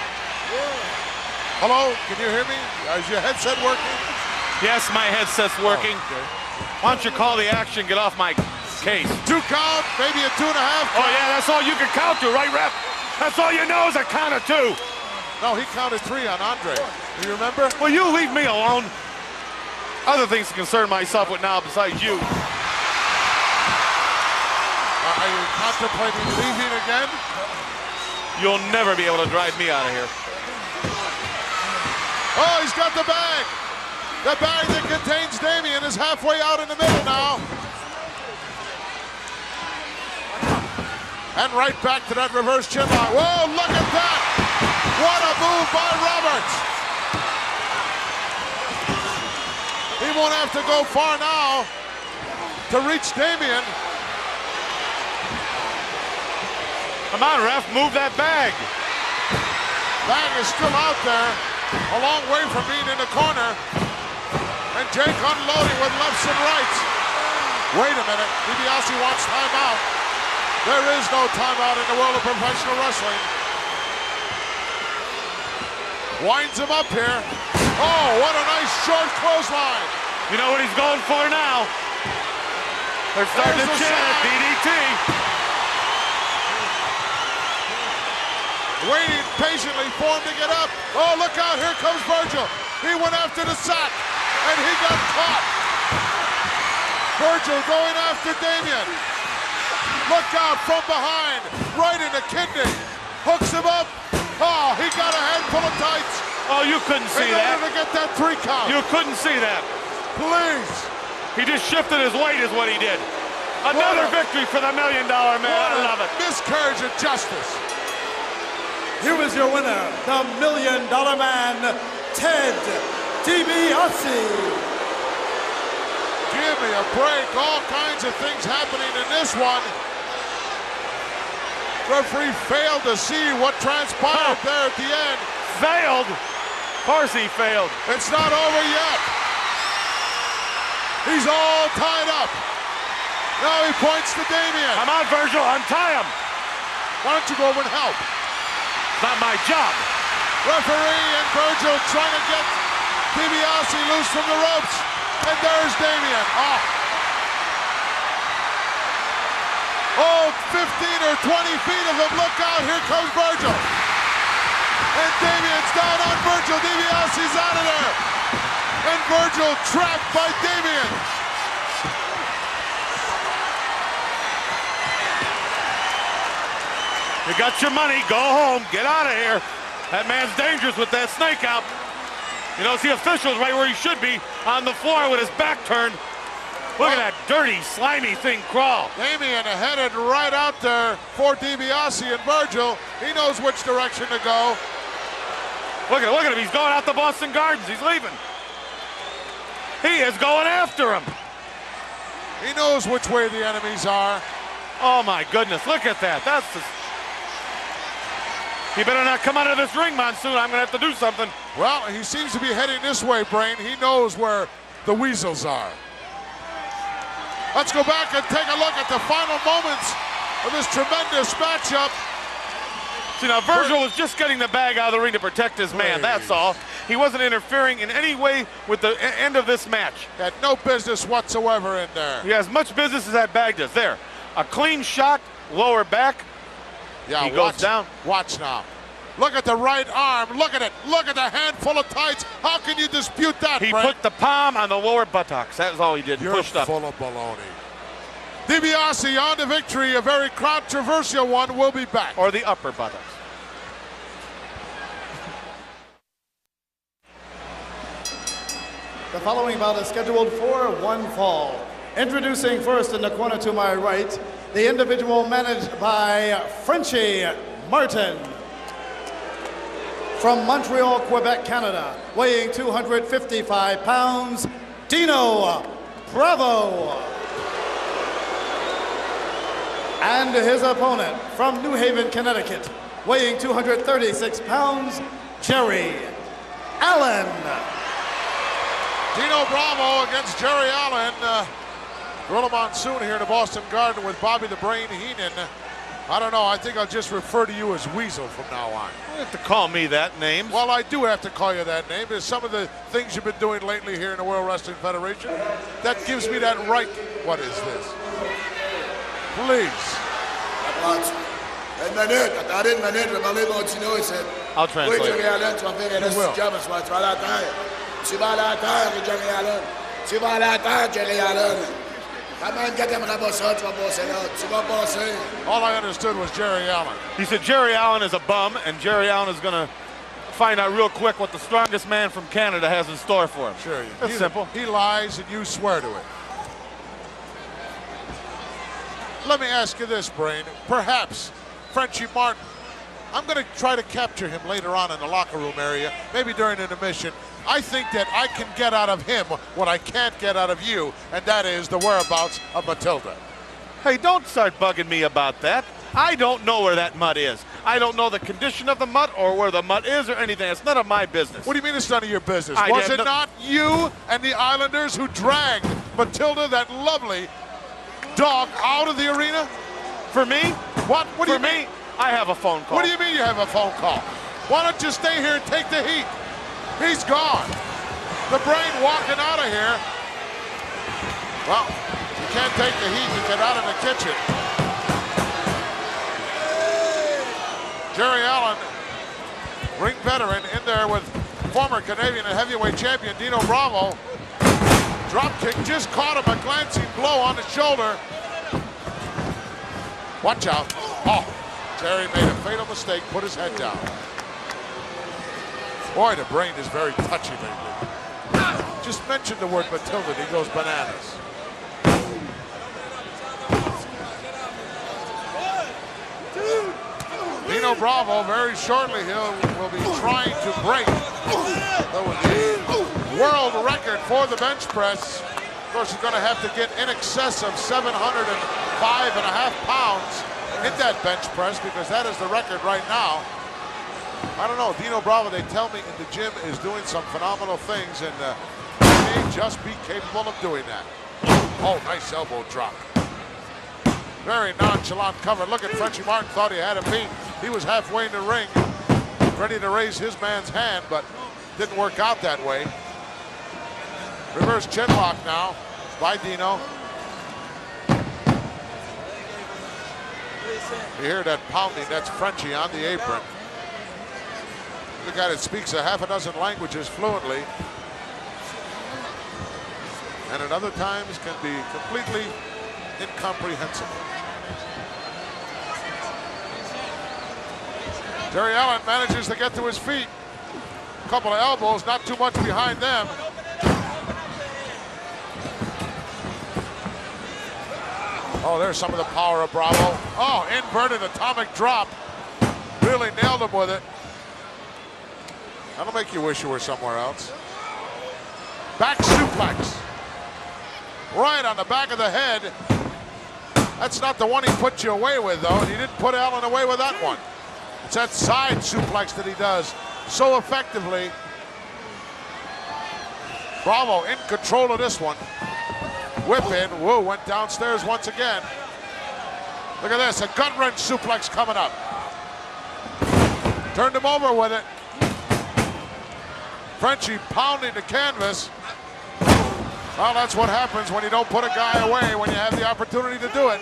Hello, can you hear me? Is your headset working? Yes, my headset's working. Oh, okay. Why don't you call the action, get off my case. 2 count, maybe a 2.5 count. Oh yeah, that's all you can count to, right, ref? That's all you know is a count of 2. No, he counted 3 on Andre. Do you remember? Well, you leave me alone. Other things to concern myself with now besides you. Are you contemplating leaving again? You'll never be able to drive me out of here. Oh, he's got the bag. The bag that contains Damien is halfway out in the middle now. And right back to that reverse chin lock. Whoa, look at that. What a move by Roberts. He won't have to go far now to reach Damien. Come on, ref, move that bag. Bag is still out there, a long way from being in the corner. And Jake unloading with lefts and rights. Wait a minute, DiBiase wants timeout. There is no timeout in the world of professional wrestling. Winds him up here. Oh, what a nice short clothesline. You know what he's going for now? They're starting to chant at DDT. Waiting patiently for him to get up. Oh, look out, here comes Virgil. He went after the sack, and he got caught. Virgil going after Damien. Look out from behind, right in the kidney. Hooks him up. Oh, he got a handful of tights. Oh, you couldn't see that. In order to get that 3 count. You couldn't see that. Please. He just shifted his weight is what he did. Another victory for the $1 Million Man. I love it. Miscarriage of justice. Here is your winner, the $1 Million Man, Ted DiBiase. Give me a break. All kinds of things happening in this one. Referee failed to see what transpired there at the end. Failed? Of course he failed. It's not over yet. He's all tied up. Now he points to Damien. Come on, Virgil, untie him. Why don't you go over and help? It's not my job. Referee and Virgil trying to get DiBiase loose from the ropes. And there's Damien. Oh, 15 or 20 feet of him. Look out, here comes Virgil. And Damien's down on Virgil. DiBiase's out of there. And Virgil trapped by Damien. You got your money, go home, get out of here. That man's dangerous with that snake out. You know, see officials right where he should be, on the floor with his back turned. Look at that dirty, slimy thing crawl. Damien headed right out there for DiBiase and Virgil. He knows which direction to go. Look at him, he's going out the Boston Gardens, he's leaving. He is going after him. He knows which way the enemies are. Oh my goodness, look at that. That's just... He better not come out of this ring, Monsoon. I'm gonna have to do something. Well, he seems to be heading this way, Brain. He knows where the weasels are. Let's go back and take a look at the final moments of this tremendous matchup. See, now Virgil was just getting the bag out of the ring to protect his man, that's all. He wasn't interfering in any way with the end of this match. Had no business whatsoever in there. He has much business as that bag does. There, a clean shot, lower back. Yeah, he goes down. Watch now. Look at the right arm. Look at it. Look at the handful of tights. How can you dispute that, He Brent? put the palm on the lower buttocks. That was all he did. You're Pushed up. full of baloney. DiBiase on to victory. A very controversial one. We'll be back. Or the upper buttocks. The following bout is scheduled for one fall. Introducing first in the corner to my right, the individual managed by Frenchie Martin. From Montreal, Quebec, Canada, weighing 255 pounds, Dino Bravo. And his opponent from New Haven, Connecticut, weighing 236 pounds, Jerry Allen. Dino Bravo against Jerry Allen. Gorilla Monsoon here in the Boston Garden with Bobby the Brain Heenan. I don't know, I think I'll just refer to you as Weasel from now on. You have to call me that name. Well, I do have to call you that name. There's some of the things you've been doing lately here in the World Wrestling Federation. That gives me that right. What is this? Please. Une minute, attendez une minute, je vais parler mon Dino ici. I'll translate. Oui, Jerry Allen, tu vas faire un petit job, tu vas aller à terre. Tu vas aller à terre, Jerry Allen. Tu vas aller à terre, Jerry Allen. Même quand t'aimerais pas ça, tu vas passer là. Tu vas passer. All I understood was Jerry Allen. He said Jerry Allen is a bum, and Jerry Allen is going to find out real quick what the strongest man from Canada has in store for him. Sure. That's simple. He lies and you swear to it. Let me ask you this, Brain. Perhaps Frenchie Martin, I'm going to try to capture him later on in the locker room area, maybe during an intermission. I think that I can get out of him what I can't get out of you, and that is the whereabouts of Matilda. Hey, don't start bugging me about that. I don't know where that mud is. I don't know the condition of the mud or where the mud is or anything. It's none of my business. What do you mean it's none of your business? I Was did it not you and the Islanders who dragged Matilda, that lovely dog, out of the arena? For me? What? What do For you mean? me, I have a phone call. What do you mean you have a phone call? Why don't you stay here and take the heat? He's gone. The Brain walking out of here. Well, you can't take the heat. You get out in the kitchen. Jerry Allen, ring veteran, in there with former Canadian and heavyweight champion Dino Bravo. Drop kick, just caught him, a glancing blow on the shoulder. Watch out. Oh, Jerry made a fatal mistake, put his head down. Boy, the Brain is very touchy lately. Just mention the word Matilda and he goes bananas. Dino Bravo, very shortly, will be trying to break the world record for the bench press. Of course, he's going to have to get in excess of 705.5 pounds hit that bench press because that is the record right now. I don't know, Dino Bravo, they tell me in the gym, is doing some phenomenal things, and he may just be capable of doing that. Oh, nice elbow drop. Very nonchalant cover. Look at Frenchie Martin, thought he had him beat. He was halfway in the ring, ready to raise his man's hand, but didn't work out that way. Reverse chin lock now by Dino. You hear that pounding, that's Frenchie on the apron. The guy that speaks a half a dozen languages fluently. And at other times can be completely incomprehensible. Jerry Allen manages to get to his feet. A couple of elbows, not too much behind them. Oh, there's some of the power of Bravo. Oh, inverted atomic drop. Really nailed him with it. That'll make you wish you were somewhere else. Back suplex. Right on the back of the head. That's not the one he put you away with, though. And he didn't put Allen away with that one. It's that side suplex that he does so effectively. Bravo in control of this one. Whip in. Whoa, went downstairs once again. Look at this, a gut wrench suplex coming up. Turned him over with it. Frenchie pounding the canvas. Well, that's what happens when you don't put a guy away when you have the opportunity to do it.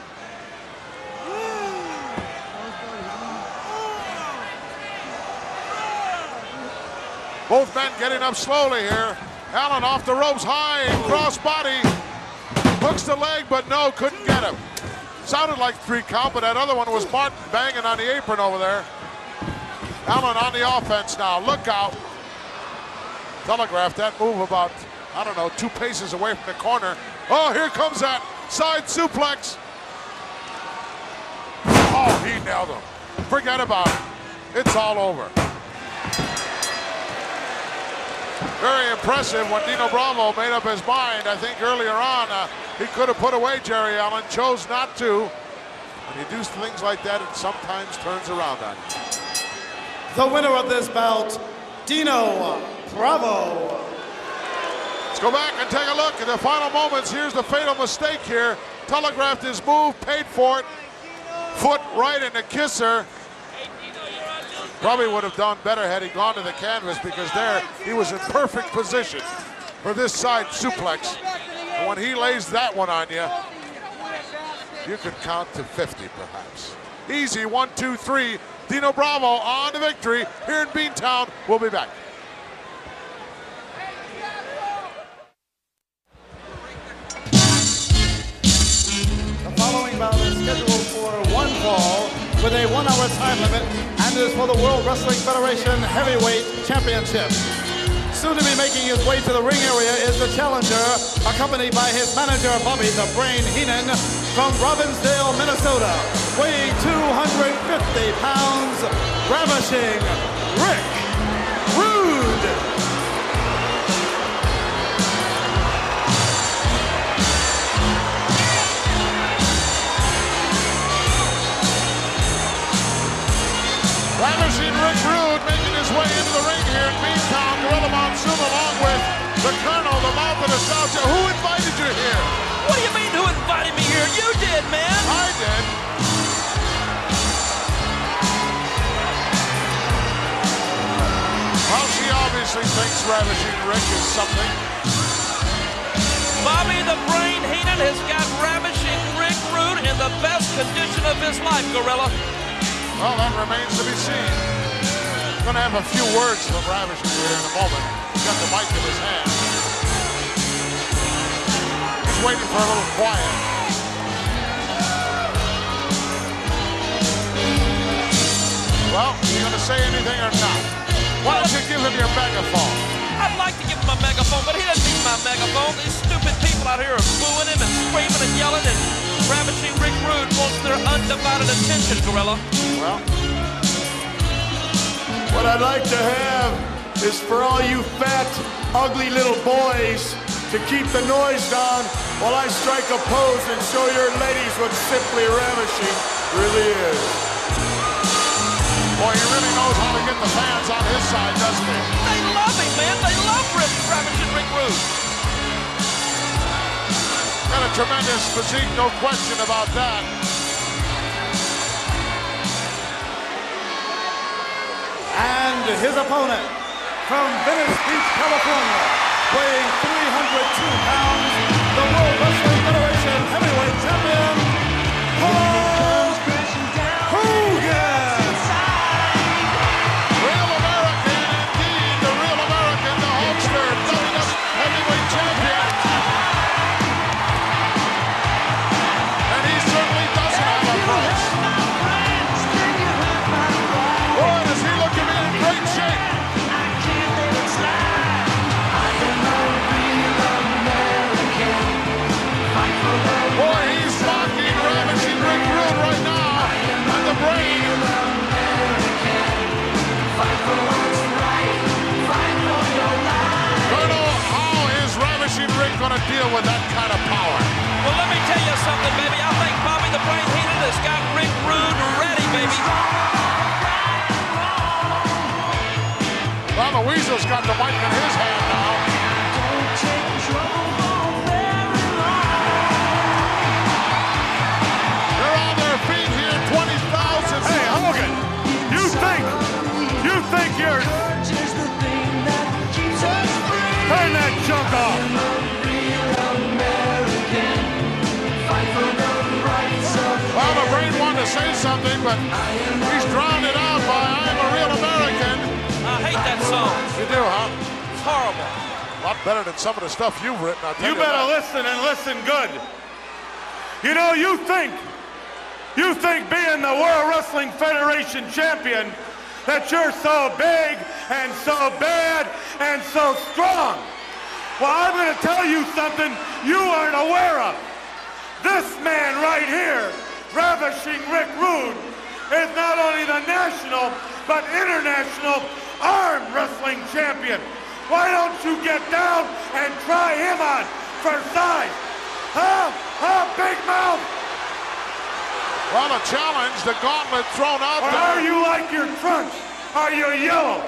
Both men getting up slowly here. Allen off the ropes high, cross body. Hooks the leg, but no, couldn't get him. Sounded like 3 count, but that other one was Martin banging on the apron over there. Allen on the offense now, look out. Telegraphed that move about, I don't know, 2 paces away from the corner. Oh, here comes that side suplex. Oh, he nailed him. Forget about it. It's all over. Very impressive when Dino Bravo made up his mind. I think earlier on he could have put away Jerry Allen, chose not to. When you do things like that, it sometimes turns around on you. The winner of this bout, Dino Bravo. Let's go back and take a look at the final moments. Here's the fatal mistake here. Telegraphed his move, paid for it. Foot right in the kisser. Probably would have done better had he gone to the canvas because there he was in perfect position for this side suplex. And when he lays that one on you, you could count to 50 perhaps. Easy, 1, 2, 3. Dino Bravo on to victory here in Beantown. We'll be back. The following bout is scheduled for 1 fall with a 1-hour time limit and is for the World Wrestling Federation Heavyweight Championship. Soon to be making his way to the ring area is the challenger, accompanied by his manager, Bobby the Brain Heenan, from Robbinsdale, Minnesota, weighing 250 pounds, Ravishing Rick Rude. Ravishing Rick Rude making his way into the ring here in Beantown. Gorilla Monsoon along with the Colonel, the mouth of nostalgia. Who invited you here? What do you mean, who invited me here? You did, man! I did. Well, she obviously thinks Ravishing Rick is something. Bobby the Brain Heenan has got Ravishing Rick Rude in the best condition of his life, Gorilla. Well, that remains to be seen. Going to have a few words from Ravishing here in a moment. He's got the mic in his hand. He's waiting for a little quiet. Well, you going to say anything or not? Why don't you give him your megaphone? I'd like to give him a megaphone, but he doesn't need my megaphone. These stupid people out here are booing him and screaming and yelling, and Ravishing Rick Rude wants their undivided attention, Gorilla. Well, what I'd like to have is for all you fat, ugly little boys to keep the noise down while I strike a pose and show your ladies what's simply ravishing. Really is. Boy, he really knows how to get the fans on his side, doesn't he? They love him, man. They love Ravishing Rick Rude. Got a tremendous physique, no question about that. And his opponent from Venice Beach, California, weighing 302 pounds, the World Wrestling Federation Heavyweight Champion, Hulk Hogan! Real American, indeed, the real American, the Hulkster, WWF Heavyweight Champion. And he certainly doesn't have a price. Boy, does he look to be in great shape. Boy, he's mocking Ravishing Rick Rude right now. And the Brain. Colonel, how is Ravishing Rick going to deal with that kind of power? Well, let me tell you something, baby. I think Bobby the Brain Heenan has got Rick Rude ready, baby. Well, the Weasel's got the mic in his hand now. They're on their feet here, 20,000. Hey, Hogan, you think you're... Turn that junk off. Well, the Brain wanted to say something, but he's drowned it out by I'm a Real American. I hate that song. You do, huh? It's horrible. A lot better than some of the stuff you've written, I'll tell You you better that. listen and listen good. You know, you think being the World Wrestling Federation champion that you're so big and so bad and so strong. Well, I'm going to tell you something you aren't aware of. This man right here, Ravishing Rick Rude, is not only the national but international arm wrestling champion. Why don't you get down and try him on for size? Huh? Huh, big mouth? Well, a challenge, the gauntlet thrown out Or there. are you like your trunks? Are you yellow?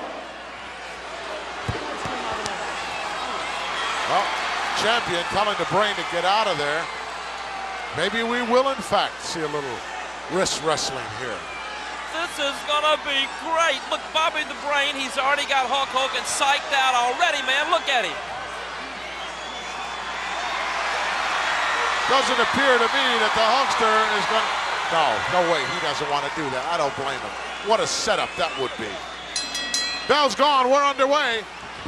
Well, champion telling the Brain to get out of there. Maybe we will, in fact, see a little wrist wrestling here. This is gonna be great. Look, Bobby the Brain, he's already got Hulk Hogan psyched out already, man. Look at him. Doesn't appear to me that the Hulkster is going to... No way, he doesn't want to do that. I don't blame him. What a setup that would be. Bell's gone, we're underway.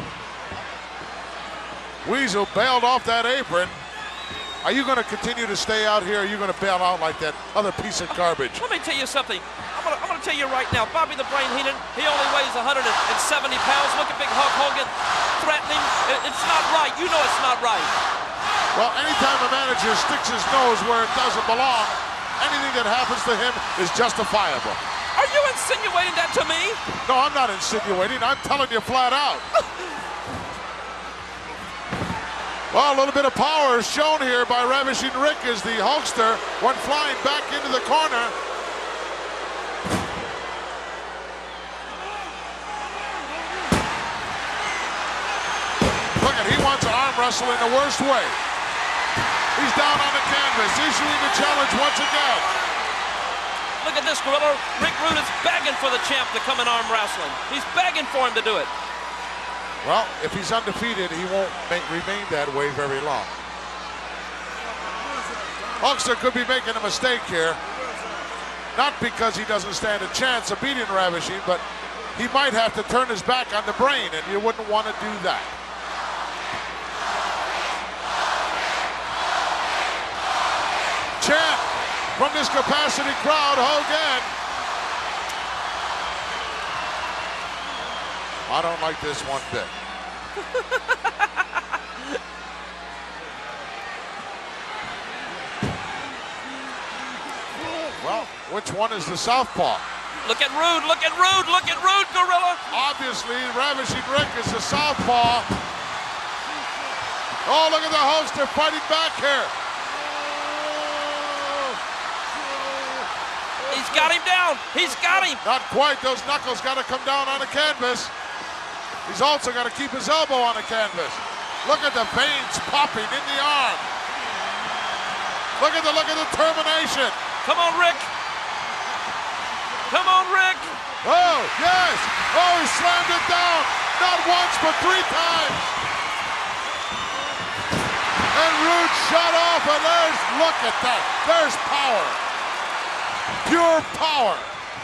Weasel bailed off that apron. Are you going to continue to stay out here, or are you going to bail out like that other piece of garbage? Let me tell you something. I'm gonna tell you right now, Bobby the Brain Heenan, he only weighs 170 pounds. Look at big Hulk Hogan threatening. It's not right. You know it's not right. Well, anytime a manager sticks his nose where it doesn't belong, anything that happens to him is justifiable. Are you insinuating that to me? No, I'm not insinuating. I'm telling you flat out. Well, a little bit of power is shown here by Ravishing Rick as the Hulkster went flying back into the corner. Look at, he wants to arm wrestle in the worst way. He's down on the canvas, issuing the challenge once again. Look at this, Gorilla. Rick Rude is begging for the champ to come in arm wrestling. He's begging for him to do it. Well, if he's undefeated, he won't remain that way very long. Hulkster could be making a mistake here. Not because he doesn't stand a chance of beating Ravishing, but he might have to turn his back on the Brain, and you wouldn't want to do that. Chant from this capacity crowd, Hogan. I don't like this one bit. Well, which one is the southpaw? Look at Rude, look at Rude, look at Rude, Gorilla. Obviously, Ravishing Rick is the southpaw. Oh, look at the Hulkster fighting back here. got him down. He's got him. Not quite. Those knuckles got to come down on the canvas. He's also got to keep his elbow on the canvas. Look at the veins popping in the arm. Look at the determination. Come on, Rick. Come on, Rick. Oh, yes. Oh, he slammed it down. Not once, but 3 times. And Rude shut off, and look at that. There's power. Pure power.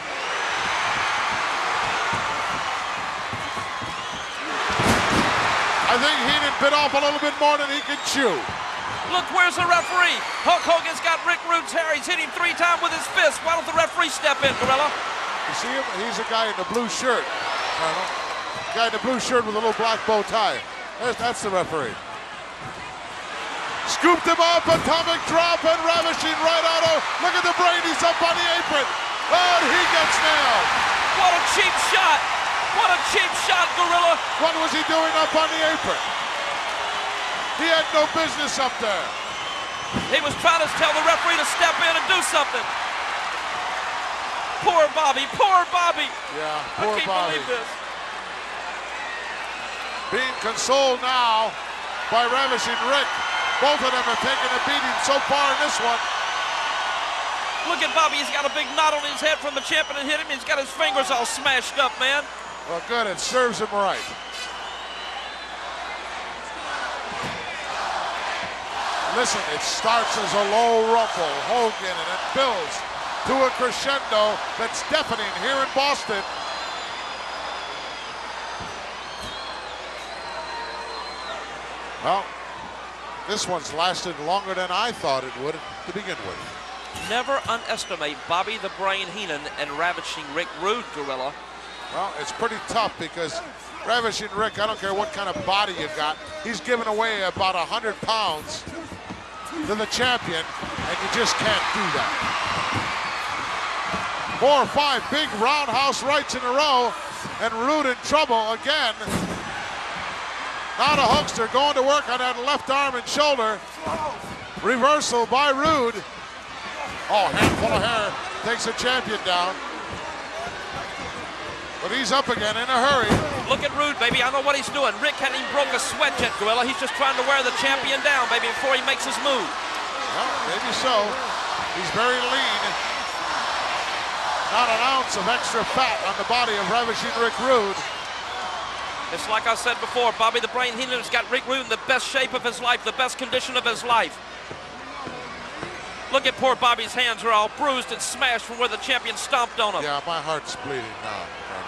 I think Heenan bit off a little bit more than he could chew. Look, where's the referee? Hulk Hogan's got Rick Rude's hair. He's hit him 3 times with his fist. Why don't the referee step in, Gorilla? You see him? He's a guy in the blue shirt. Guy in the blue shirt with a little black bow tie. That's the referee. Scooped him up, atomic drop, and ravishing right auto. Look at the brain, he's up on the apron. Oh, and he gets nailed. What a cheap shot. What a cheap shot, Gorilla. What was he doing up on the apron? He had no business up there. He was trying to tell the referee to step in and do something. Poor Bobby, poor Bobby. Yeah, poor I can't Bobby. believe this. Being consoled now by Ravishing Rick. Both of them have taken a beating so far in this one. Look at Bobby, he's got a big knot on his head from the champion that hit him. He's got his fingers all smashed up, man. Well, good, it serves him right. Listen, it starts as a low rumble, Hogan, and it builds to a crescendo that's deafening here in Boston. Well, this one's lasted longer than I thought it would to begin with. Never underestimate Bobby the Brain Heenan and Ravishing Rick Rude, Gorilla. Well, it's pretty tough because Ravishing Rick, I don't care what kind of body you got, he's giving away about 100 pounds to the champion, and you just can't do that. 4 or 5 big roundhouse rights in a row, and Rude in trouble again. Now the Hulkster going to work on that left arm and shoulder. Reversal by Rude. Oh, handful of hair takes the champion down. But he's up again in a hurry. Look at Rude, baby. I know what he's doing. Rick hadn't even broke a sweat yet, Gorilla. He's just trying to wear the champion down, baby, before he makes his move. Well, maybe so. He's very lean. Not an ounce of extra fat on the body of Ravishing Rick Rude. It's like I said before, Bobby the Brain Heenan has got Rick Rude in the best shape of his life, the best condition of his life. Look at poor Bobby's hands are all bruised and smashed from where the champion stomped on him. Yeah, my heart's bleeding now.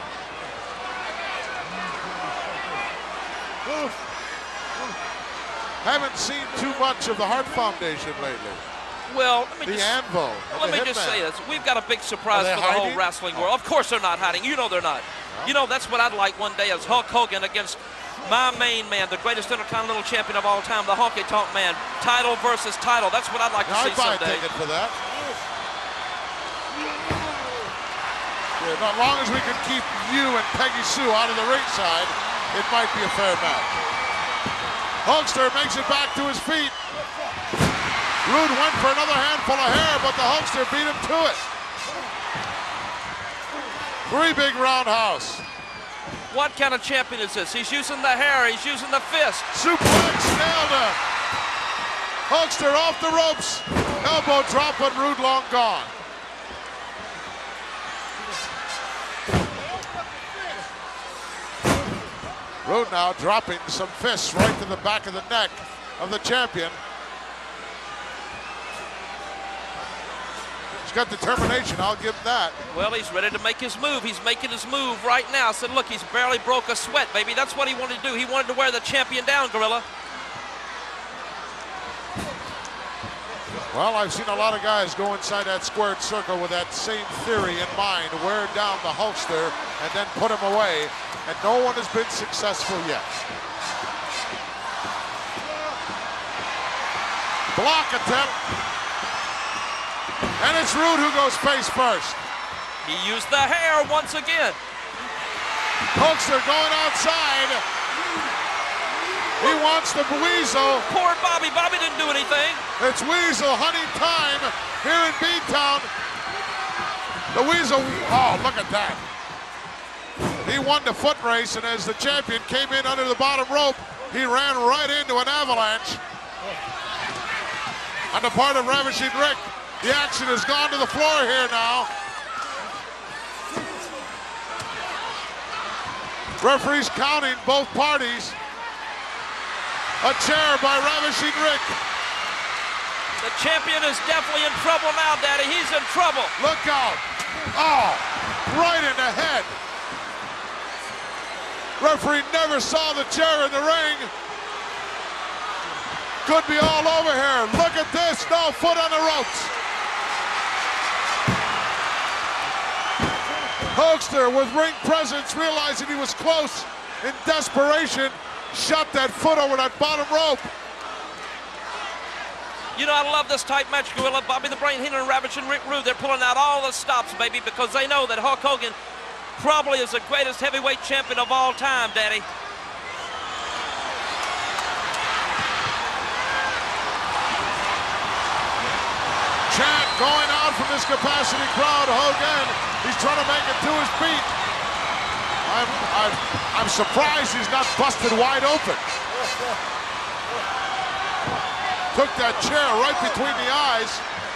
Haven't seen too much of the Hart Foundation lately. Well, let me just say this. We've got a big surprise for the whole wrestling world. Of course they're not hiding. You know they're not. No. You know, that's what I'd like one day is Hulk Hogan against my main man, the greatest Intercontinental Champion of all time, the Honky Tonk Man. Title versus title. That's what I'd like to see someday. I'd buy a ticket for that. Yeah, as long as we can keep you and Peggy Sue out of the ringside, it might be a fair match. Hulkster makes it back to his feet. Rude went for another handful of hair, but the Hulkster beat him to it. 3 big roundhouse. What kind of champion is this? He's using the hair, he's using the fist. Suplex, nailed him. Hulkster off the ropes. Elbow drop, but Rude long gone. Rude now dropping some fists right to the back of the neck of the champion. He's got determination, I'll give him that. Well, he's ready to make his move. He's making his move right now. I said, look, he's barely broke a sweat, baby. That's what he wanted to do. He wanted to wear the champion down, Gorilla. Well, I've seen a lot of guys go inside that squared circle with that same theory in mind, wear down the Hulkster and then put him away, and no one has been successful yet. Block attempt. And it's Rude who goes face first. He used the hair once again. Hulkster going outside. He wants the Weasel. Poor Bobby. Bobby didn't do anything. It's Weasel hunting time here in Beantown. The Weasel, oh, look at that. He won the foot race, and as the champion came in under the bottom rope, he ran right into an avalanche. On the part of Ravishing Rick, the action has gone to the floor here now. Referees counting both parties. A chair by Ravishing Rick. The champion is definitely in trouble now, Daddy. He's in trouble. Look out. Oh, right in the head. Referee never saw the chair in the ring. Could be all over here. Look at this. No, foot on the ropes. Hulkster with ring presence, realizing he was close in desperation, shot that foot over that bottom rope. You know, I love this tight match, Gorilla. Bobby the Brain Heenan and Ravishing Rick Rude, they're pulling out all the stops, baby, because they know that Hulk Hogan probably is the greatest heavyweight champion of all time, Daddy. Chant going out from this capacity crowd. Hogan, he's trying to make it to his feet. I'm surprised he's not busted wide open. Took that chair right between the eyes.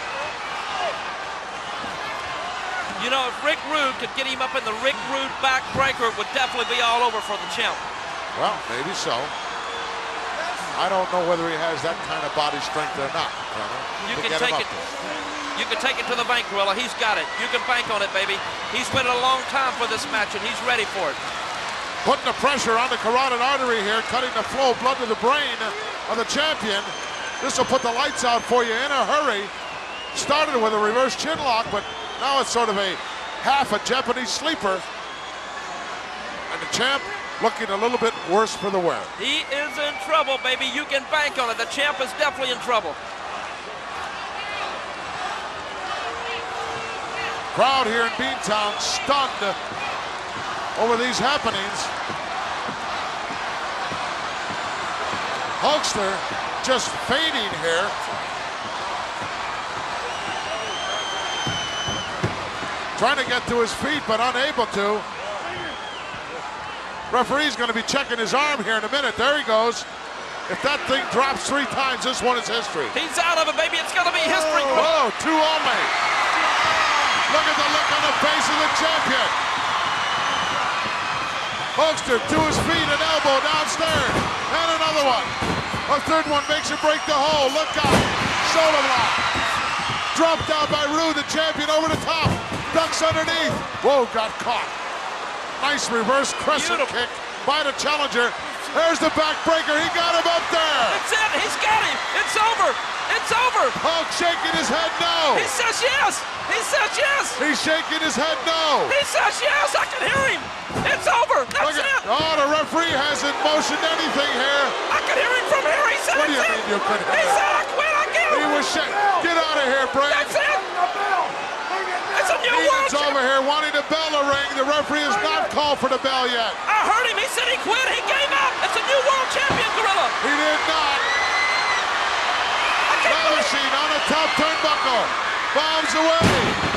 You know, if Rick Rude could get him up in the Rick Rude backbreaker, it would definitely be all over for the champ. Well, maybe so. I don't know whether he has that kind of body strength or not. You can take it. You can take it to the bank, Gorilla. He's got it. You can bank on it, baby. He's waited a long time for this match, and he's ready for it. Putting the pressure on the carotid artery here, cutting the flow of blood to the brain of the champion. This will put the lights out for you in a hurry. Started with a reverse chin lock, but now it's sort of a half a Japanese sleeper. And the champ looking a little bit worse for the wear. He is in trouble, baby. You can bank on it. The champ is definitely in trouble. Crowd here in Beantown stunned over these happenings. Hulkster just fading here. Trying to get to his feet, but unable to. Referee's going to be checking his arm here in a minute. There he goes. If that thing drops 3 times, this one is history. He's out of it, baby. It's going to be history. Whoa, 2 only. Look at the look on the face of the champion. Hulkster to his feet, an elbow downstairs, and another one. A third one makes him break the hole. Look out. Shoulder block. Dropped down by Rude, the champion, over the top. Ducks underneath. Whoa, got caught. Nice reverse crescent kick by the challenger. There's the backbreaker. He got him up there. That's it. He's got him. It's over. It's over. Hulk shaking his head no. He says yes. He says yes. He's shaking his head no. He says yes. I can hear him. It's over. That's it. Oh, the referee hasn't motioned anything here. I can hear him from here. He said what do you mean you could hear? He said I quit. I give. He was get out of here, Brain. That's it. It's a new world champion. Over here wanting the bell to ring. The referee has not called for the bell yet. I heard him. He said he quit. He gave up. It's a new world champion, Gorilla. He did not. Machine on the top turnbuckle. Bombs away.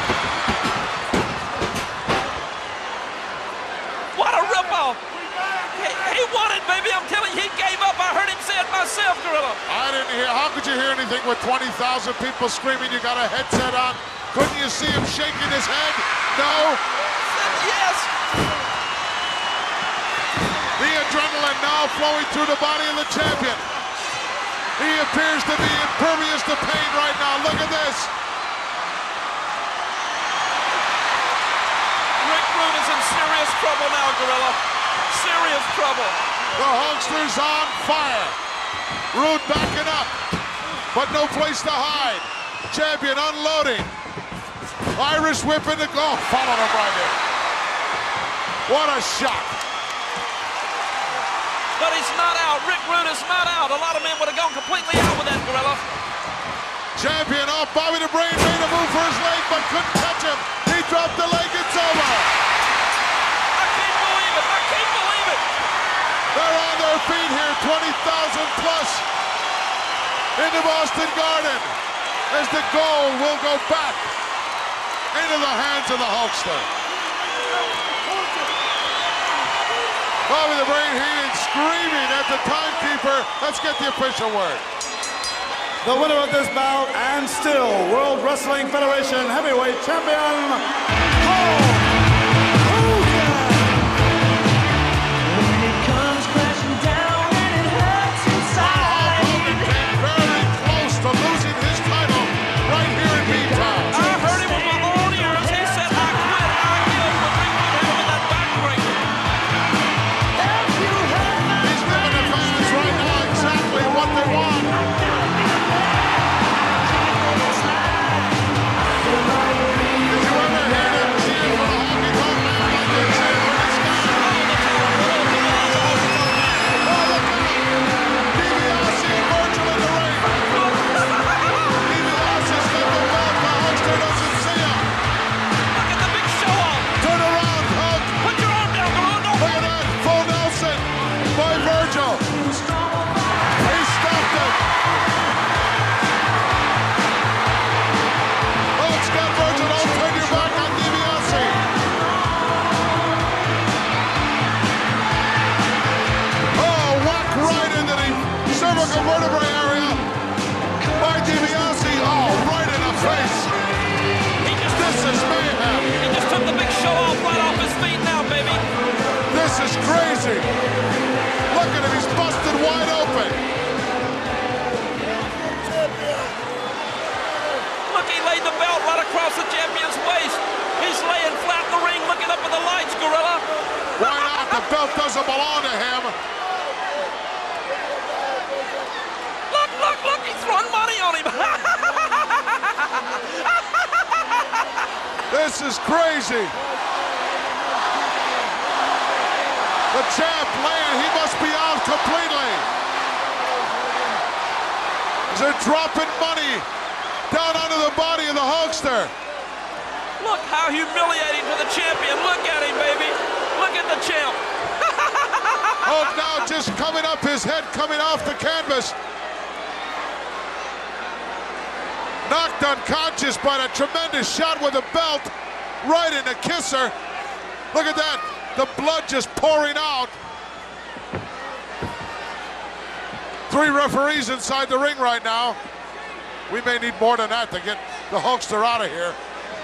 What a ripoff. He won it, baby. I'm telling you, he gave up. I heard him say it myself, Gorilla. I didn't hear. How could you hear anything with 20,000 people screaming? You got a headset on. Couldn't you see him shaking his head? No. Yes. The adrenaline now flowing through the body of the champion. He appears to be impervious to pain right now. Look at this. Rick Rude is in serious trouble now, Gorilla. Serious trouble. The Hulkster's on fire. Rude backing up, but no place to hide. Champion unloading. Irish whip in the goal. Followed him right in. What a shot. But he's not out. Rick Rude is not out. A lot of men would have gone completely out with that, Gorilla. Champion off. Bobby the Brain made a move for his leg, but couldn't catch him. He dropped the leg. It's over. I can't believe it. I can't believe it. They're on their feet here. 20,000 plus in the Boston Garden as the goal will go back into the hands of the Hulkster. Bobby the Brain Heenan screaming at the timekeeper. Let's get the official word. The winner of this bout and still World Wrestling Federation Heavyweight Champion, Hulk Hogan. When it comes crashing down and it hurts inside. Hulk Hogan came very close to losing his title right here in B-Town. I heard him with my own ears. He said, I quit, I give, but Ring would have him with that backbreaker. He's giving the fans right now exactly what they want. Vertebrae area by DiBiase. Oh, right in the face. This is mayhem. He just took the big show off right off his feet now, baby. This is crazy. Look at him. He's busted wide open. Look, he laid the belt right across the champion's waist. He's laying flat in the ring, looking up at the lights, Gorilla. Why not? The belt doesn't belong to him. Look, he's throwing money on him. This is crazy. The champ laying, he must be out completely. They're dropping money down onto the body of the Hulkster. Look how humiliating to the champion. Look at him, baby. Look at the champ. Hulk now just coming up, his head coming off the canvas. Knocked unconscious by a tremendous shot with a belt right in the kisser. Look at that, the blood just pouring out. 3 referees inside the ring right now. We may need more than that to get the Hulkster out of here.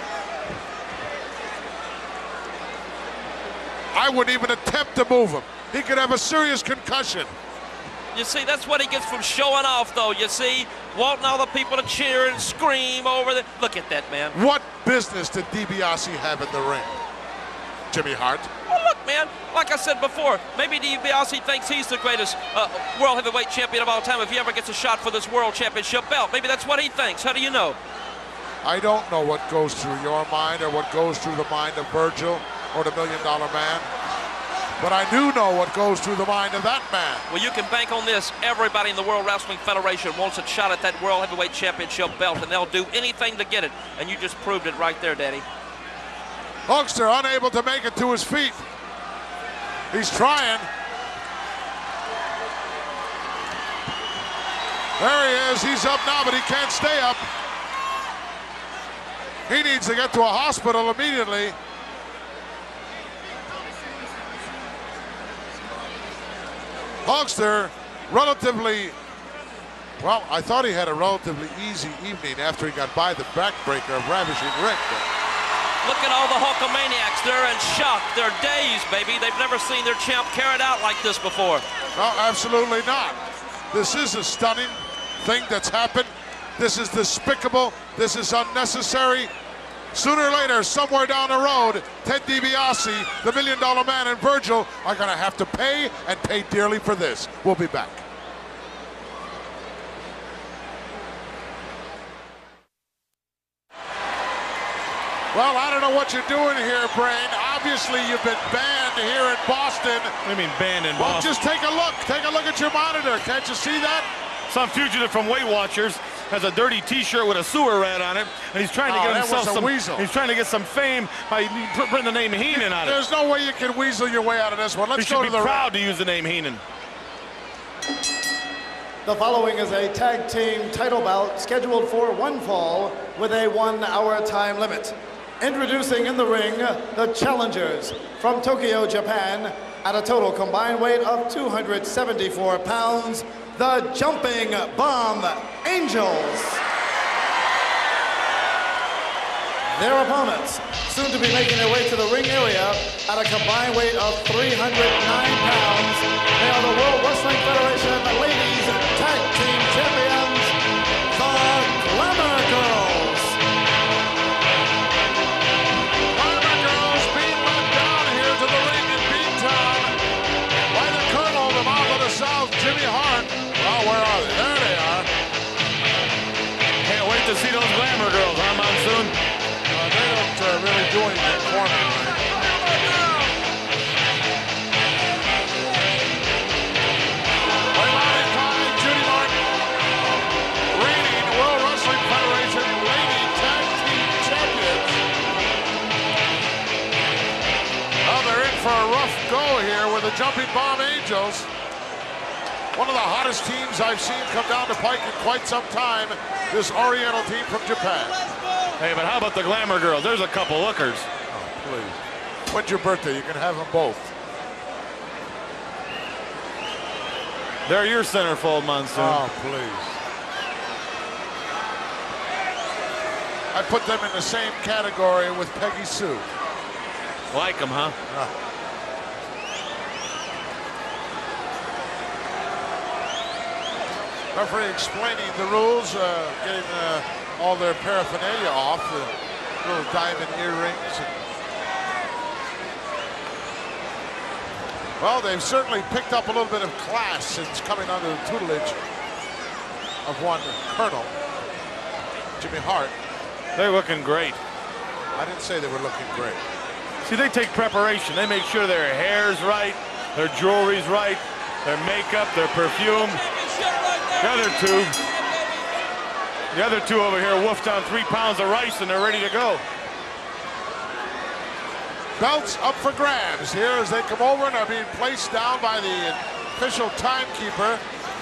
I wouldn't even attempt to move him. He could have a serious concussion. You see, that's what he gets from showing off, though. You see, wanting all the people to cheer and scream over the... Look at that, man. What business did DiBiase have in the ring? Jimmy Hart? Oh, look, man. Like I said before, maybe DiBiase thinks he's the greatest world heavyweight champion of all time if he ever gets a shot for this world championship belt. Maybe that's what he thinks. How do you know? I don't know what goes through your mind or what goes through the mind of Virgil or the $1 Million Man. But I do know what goes through the mind of that man. Well, you can bank on this. Everybody in the World Wrestling Federation wants a shot at that World Heavyweight Championship belt, and they'll do anything to get it. And you just proved it right there, Daddy. Hulkster unable to make it to his feet. He's trying. There he is. He's up now, but he can't stay up. He needs to get to a hospital immediately. Hulkster, relatively, well, I thought he had a relatively easy evening after he got by the backbreaker of Ravishing Rick. Look at all the Hulkamaniacs. They're in shock. They're dazed, baby. They've never seen their champ carried out like this before. No, absolutely not. This is a stunning thing that's happened. This is despicable. This is unnecessary. Sooner or later, somewhere down the road, Ted DiBiase, the $1 Million Man, and Virgil are going to have to pay, and pay dearly for this. We'll be back. Well, I don't know what you're doing here, Brain. Obviously, you've been banned here in Boston. What do you mean banned in Well, Boston? just take a look. Take a look at your monitor. Can't you see that? Some fugitive from Weight Watchers has a dirty T-shirt with a sewer rat on it, and he's trying to get himself some. Weasel. He's trying to get some fame by putting the name Heenan on it. There's no way you can weasel your way out of this one. Let's go to the. You should be proud to use the name Heenan. The following is a tag team title bout scheduled for one fall with a 1 hour time limit. Introducing in the ring, the challengers from Tokyo, Japan, at a total combined weight of 274 pounds, the Jumping Bomb Angels. Their opponents, soon to be making their way to the ring area at a combined weight of 309 pounds. They are the World Wrestling Federation Ladies Tag Team Champions, the Glamour Girls. Glamour Girls being led down here to the ring in Beantown by the Colonel, the Mouth of the South, Jimmy Hart. Oh, where are they? There they are. Can't wait to see those Glamour Girls, huh, Monsoon? They don't really do anything for me. Leilani Kai, Judy Martin, reigning World Wrestling Federation Lady Tag Team Champions. Well, they're in for a rough go here with the Jumping Bomb Angels. One of the hottest teams I've seen come down the pike in quite some time, this Oriental team from Japan. Hey, but how about the Glamour Girls? There's a couple lookers. Oh, please. When's your birthday? You can have them both. They're your centerfold, Monsoon. Oh, please. I put them in the same category with Peggy Sue. Like them, huh? Referee explaining the rules, getting all their paraphernalia off, the little diamond earrings. Well, they've certainly picked up a little bit of class since coming under the tutelage of one Colonel, Jimmy Hart. They're looking great. I didn't say they were looking great. See, they take preparation. They make sure their hair's right, their jewelry's right, their makeup, their perfume. The other two over here wolfed down 3 pounds of rice and they're ready to go. Belts up for grabs here as they come over and are being placed down by the official timekeeper.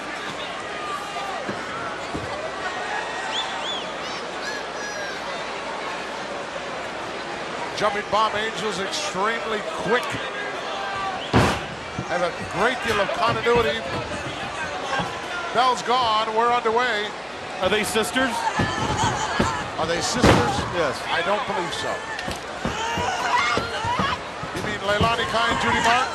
Jumping Bomb Angels extremely quick. Have a great deal of continuity. Bell's gone, we're underway. Are they sisters? Are they sisters? Yes. I don't believe so. You mean Leilani Kai and Judy Martin?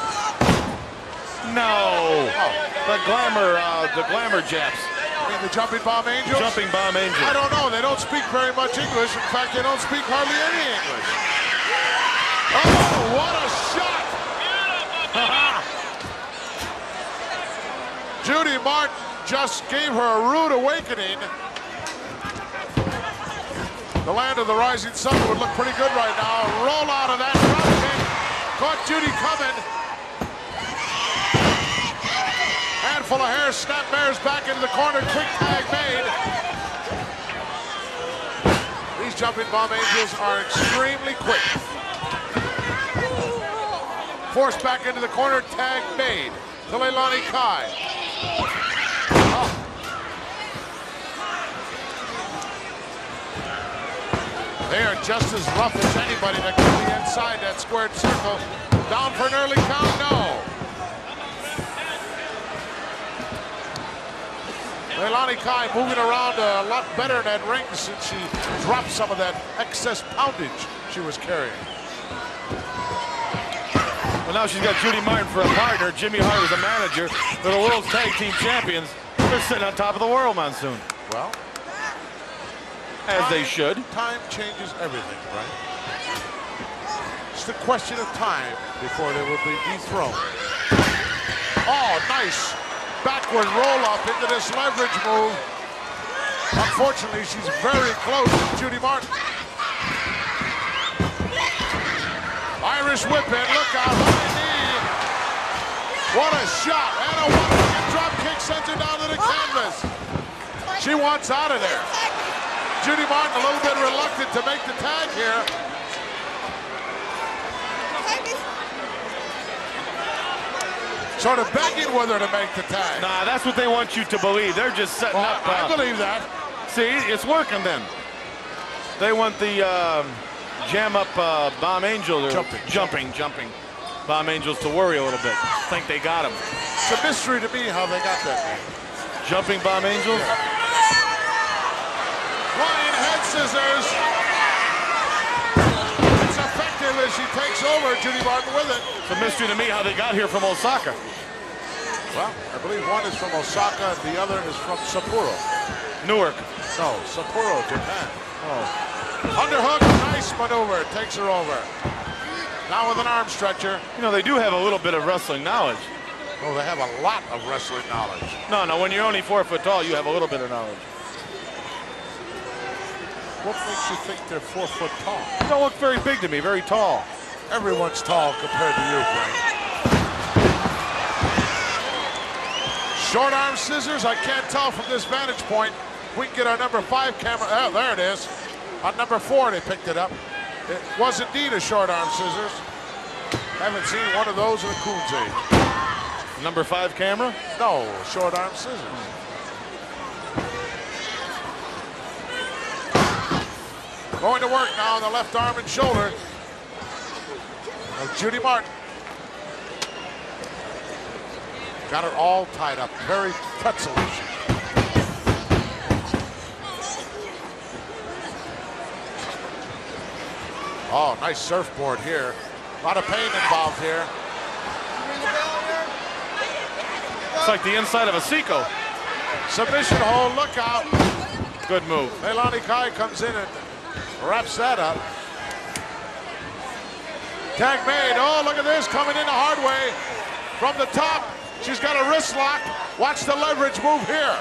No. Oh. The Glamour Japs. You mean the Jumping Bomb Angels? Jumping Bomb Angels. I don't know, they don't speak very much English. In fact, they don't speak hardly any English. Oh, what a shot! Judy Martin just gave her a rude awakening. The land of the rising sun would look pretty good right now. Roll out of that drop kick. Caught Judy coming. Handful of hair, snap bears back into the corner. Quick tag made. These Jumping Bomb Angels are extremely quick. Forced back into the corner, tag made to Leilani Kai. Oh. They are just as rough as anybody that could be inside that squared circle. Down for an early count, no. Leilani Kai moving around a lot better in that ring since she dropped some of that excess poundage she was carrying. Well, now she's got Judy Martin for a partner. Jimmy Hart was a manager. They're the World's Tag Team Champions. They're sitting on top of the world, Monsoon. Well, as they should. Time changes everything, right? It's a question of time before they will be dethroned. Oh, nice backward roll up into this leverage move. Unfortunately, she's very close to Judy Martin. Irish whip in, look out, high knee. What a shot, and a one-legged drop kick sends her down to the canvas. She wants out of there. Judy Martin a little bit reluctant to make the tag here. Sort of begging with her to make the tag. Nah, that's what they want you to believe. They're just setting up. I believe that. See, it's working then. They want the jam up Bomb Angel. Or jumping. Bomb Angels to worry a little bit. Think they got him. It's a mystery to me how they got that name. Jumping Bomb Angels? Flying head scissors. It's effective as she takes over. Judy Martin with it. It's a mystery to me how they got here from Osaka. Well, I believe one is from Osaka and the other is from Sapporo. Newark. No, Sapporo, Japan. Oh. Underhook, nice maneuver. Takes her over. Now with an arm stretcher. You know, they do have a little bit of wrestling knowledge. Oh, they have a lot of wrestling knowledge. No, when you're only 4 foot tall, you have a little bit of knowledge. What makes you think they're 4 foot tall? They don't look very big to me, very tall. Everyone's tall compared to you, Frank. Short arm scissors, I can't tell from this vantage point. We can get our number 5 camera. Oh, there it is. On number 4, they picked it up. It was indeed a short arm scissors. Haven't seen one of those in a coon's age. Number 5 camera? No, short arm scissors. Going to work now on the left arm and shoulder of Judy Martin. Got her all tied up, very pretzel-ish. Oh, nice surfboard here. A lot of pain involved here. It's like the inside of a Seiko. Submission hold, look out. Good move. Leilani Kai comes in and wraps that up. Tag made. Oh, look at this, coming in the hard way. From the top, she's got a wrist lock. Watch the leverage move here.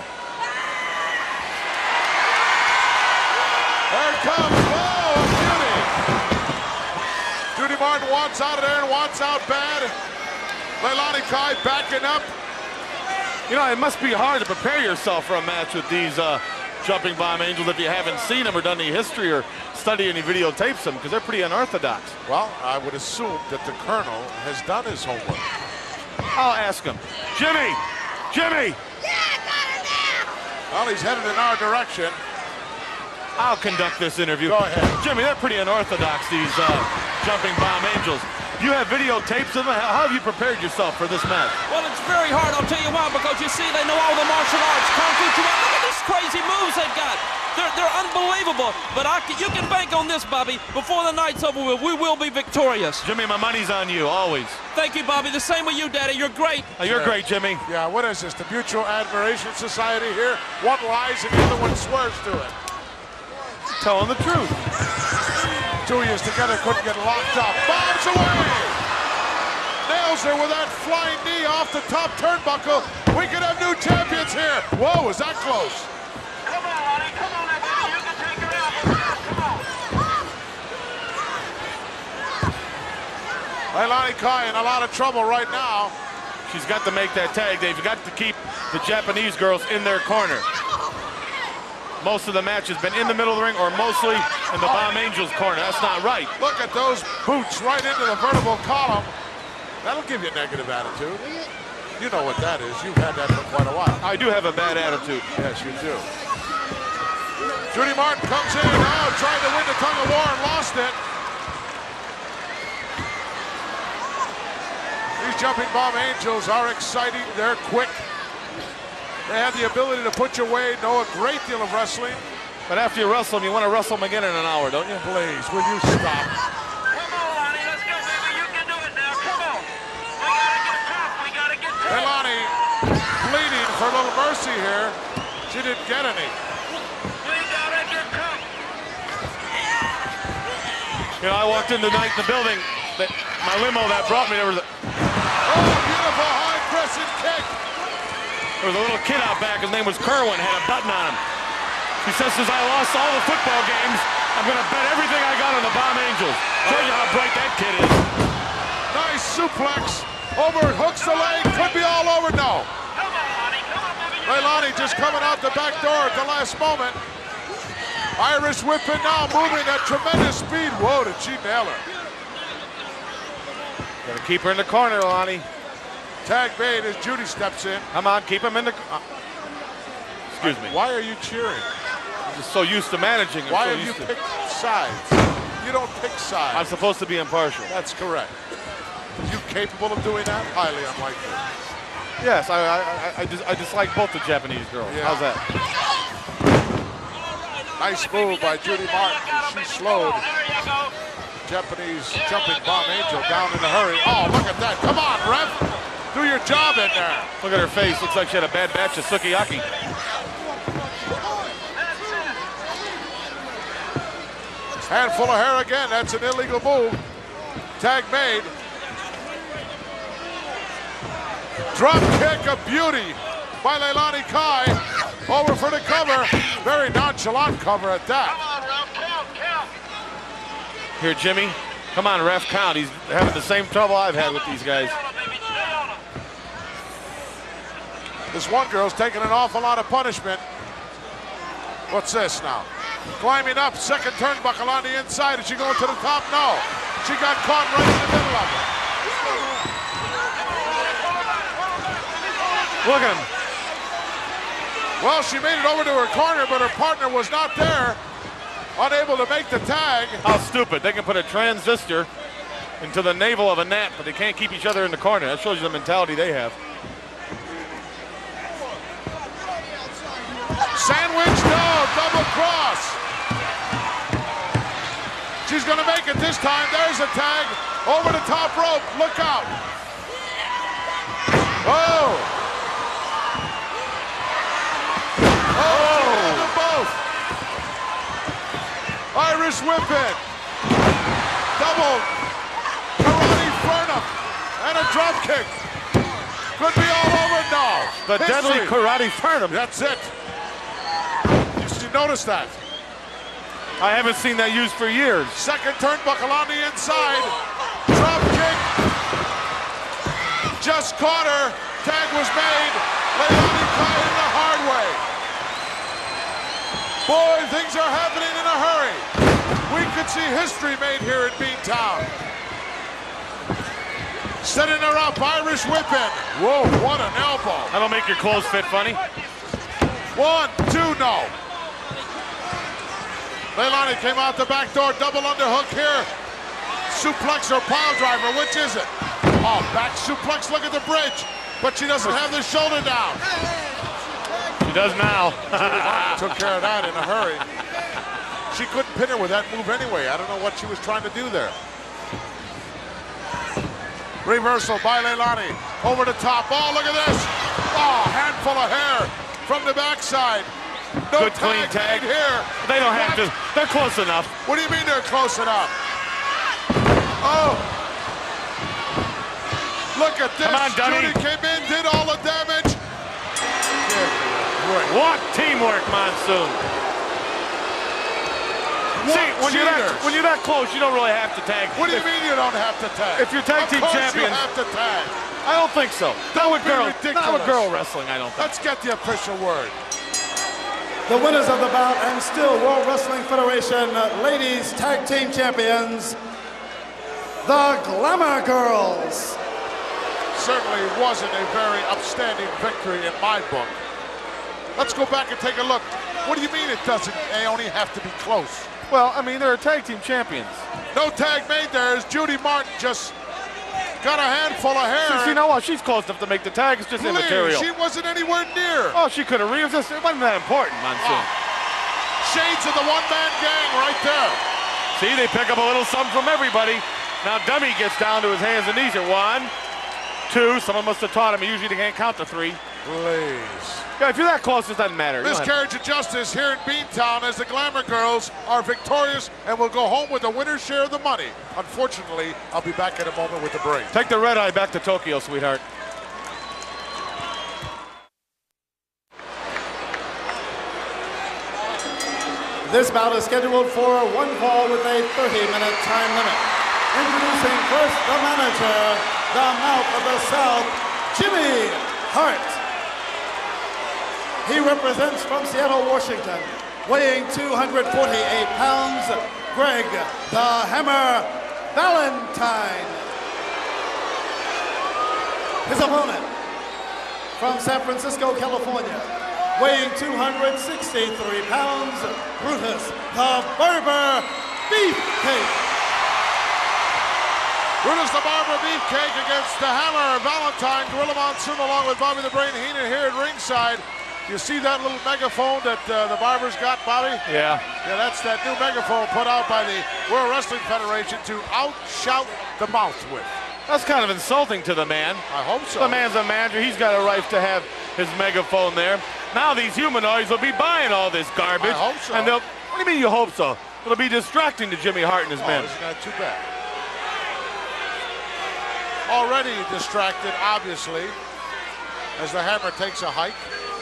There it comes. Oh, a beauty. Judy Martin wants out of there and wants out bad. Leilani Kai backing up. You know, it must be hard to prepare yourself for a match with these Jumping Bomb Angels if you haven't seen them or done any history or study any videotapes them, because they're pretty unorthodox. Well, I would assume that the Colonel has done his homework. I'll ask him. Jimmy! Jimmy! Yeah, I got her now. Well, he's headed in our direction. I'll conduct this interview. Go ahead. Jimmy, they're pretty unorthodox, these Jumping Bomb Angels. You have videotapes of them. How have you prepared yourself for this match? Well, it's very hard. I'll tell you why. Because you see, they know all the martial arts. Kung Fu. Look at these crazy moves they've got. They're unbelievable. But you can bank on this, Bobby. Before the night's over with, we will be victorious. Jimmy, my money's on you, always. Thank you, Bobby. The same with you, Daddy. You're great. Oh, you're great, Jimmy. Yeah, what is this, the Mutual Admiration Society here? One lies and the other one swears to it. Telling the truth. 2 years together, couldn't get locked up. Bombs away! Nails her with that flying knee off the top turnbuckle. We could have new champions here. Whoa, was that close? Come on, Lonnie. Come on, that girl. You can take her out. Come on. Leilani Kai in a lot of trouble right now. She's got to make that tag. They've got to keep the Japanese girls in their corner. Most of the match has been in the middle of the ring or mostly in the Bomb Angels corner. That's not right. Look at those boots right into the vertebral column. That'll give you a negative attitude. You know what that is. You've had that for quite a while. I do have a bad attitude. Yes, you do. Judy Martin comes in now, trying to win the tug of war and lost it. These Jumping Bomb Angels are exciting. They're quick. They have the ability to put you away, know a great deal of wrestling. But after you wrestle them, you want to wrestle them again in an hour, don't you? Please, will you stop? Come on, Lonnie. Let's go, baby. You can do it now. Come on. We gotta get tough. We gotta get tough. Leilani pleading for a little mercy here. She didn't get any. We gotta get tough. You know, I walked in tonight in the building. My limo that brought me, there was a beautiful high crescent kick. There was a little kid out back. His name was Kerwin. Had a button on him. He says, since I lost all the football games, I'm going to bet everything I got on the Bomb Angels. Show you how bright that kid is. Nice suplex. Over, hooks the leg. Could be all over. No. Come on, Lonnie. Come on, baby. Leilani just coming out the back door at the last moment. Irish whipping now, moving at tremendous speed. Whoa, did she nail her? Got to keep her in the corner, Lonnie. Tag made as Judy steps in. Come on, keep him in the... Excuse me. Why are you cheering? I'm just so used to managing. Why have you picked sides? You don't pick sides. I'm supposed to be impartial. That's correct. You capable of doing that? Highly unlikely. Yes, I dislike both the Japanese girls. Yeah. How's that? Nice move by Judy Martin. She slowed Japanese jumping bomb angel down in a hurry. Oh, look at that. Come on, ref. Do your job in there. Look at her face. Looks like she had a bad batch of sukiyaki. Handful of hair again. That's an illegal move. Tag made. Drop kick of beauty by Leilani Kai. Over for the cover. Very nonchalant cover at that. Here, Jimmy. Come on, ref, count. He's having the same trouble I've had with these guys. This one girl's taking an awful lot of punishment. What's this now? Climbing up, second turnbuckle on the inside. Is she going to the top? No. She got caught right in the middle of it. Look at him. Well, she made it over to her corner, but her partner was not there. Unable to make the tag. How stupid. They can put a transistor into the navel of a gnat, but they can't keep each other in the corner. That shows you the mentality they have. Sandwich, no, double cross. She's gonna make it this time. There's a tag over the top rope. Look out. Oh. Oh, them both. Irish whip it. Double karate furnum and a drop kick. Could be all over. No. The deadly karate furnum. That's it. You notice that? I haven't seen that used for years. Second turnbuckle on the inside. Drop kick. Just caught her. Tag was made. Leilani Kai in the hard way. Boy, things are happening in a hurry. We could see history made here in Beantown. Setting her up, Irish whip in. Whoa, what an elbow. That'll make your clothes fit funny. 1, 2, no. Leilani came out the back door, double underhook here. Suplex or pile driver, which is it? Oh, back suplex, look at the bridge. But she doesn't have the shoulder down. She does now. Took care of that in a hurry. She couldn't pin her with that move anyway. I don't know what she was trying to do there. Reversal by Leilani. Over the top. Oh, look at this. Oh, handful of hair from the backside. No good clean tag here. They don't have to. They're close enough. What do you mean they're close enough? Oh. Look at this. Come on, dummy. Judy came in, did all the damage. What teamwork, Monsoon. See, when you're that close, you don't really have to tag. What do you mean you don't have to tag? If you're tag team champions, you have to tag. I don't think so. Not with girl wrestling, I don't think. Let's get the official word. The winners of the bout and still World Wrestling Federation Ladies Tag Team Champions, the Glamour Girls. Certainly wasn't a very upstanding victory in my book. Let's go back and take a look. What do you mean it doesn't? They only have to be close. Well, I mean, they're tag team champions. No tag made there as Judy Martin just got a handful of hair. You know what? She's close enough to make the tag. It's just immaterial. She wasn't anywhere near. Oh, she could have resisted. It wasn't that important, Monsoon. Shades of the one-man gang right there. See, they pick up a little something from everybody. Now Dummy gets down to his hands and knees here. 1, 2. Someone must have taught him. Usually they can't count to 3. Please. Yeah, if you're that close, it doesn't matter. Miscarriage of justice here in Beantown as the Glamour Girls are victorious and will go home with the winner's share of the money. Unfortunately, I'll be back in a moment with the break. Take the red eye back to Tokyo, sweetheart. This bout is scheduled for one fall with a 30-minute time limit. Introducing first the manager, the Mouth of the South, Jimmy Hart. He represents from Seattle, Washington, weighing 248 pounds, Greg the Hammer Valentine. His opponent from San Francisco, California, weighing 263 pounds, Brutus the Barber Beefcake. Brutus the Barber Beefcake against the Hammer Valentine. Gorilla Monsoon along with Bobby the Brain Heenan here at ringside. You see that little megaphone that the Barbers got, Bobby? Yeah. Yeah, that's that new megaphone put out by the World Wrestling Federation to outshout the mouth with. That's kind of insulting to the man. I hope so. The man's a manager. He's got a right to have his megaphone there. Now these humanoids will be buying all this garbage. I hope so. And they'll, what do you mean you hope so? It'll be distracting to Jimmy Hart and his men. It's not too bad. Already distracted, obviously, as the Hammer takes a hike.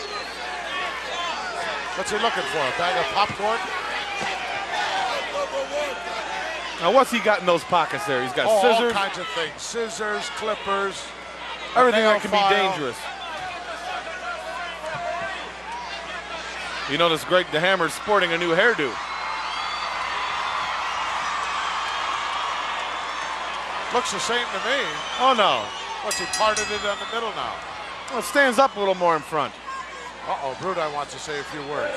What's he looking for? A bag of popcorn? Now, what's he got in those pockets there? He's got All scissors. kinds of things. Scissors, clippers. Everything nail that can file. be dangerous. You notice Greg the Hammer's sporting a new hairdo. Looks the same to me. Oh, no. What's he parted it down the middle now? Well, it stands up a little more in front. Uh-oh, Brudai wants to say a few words.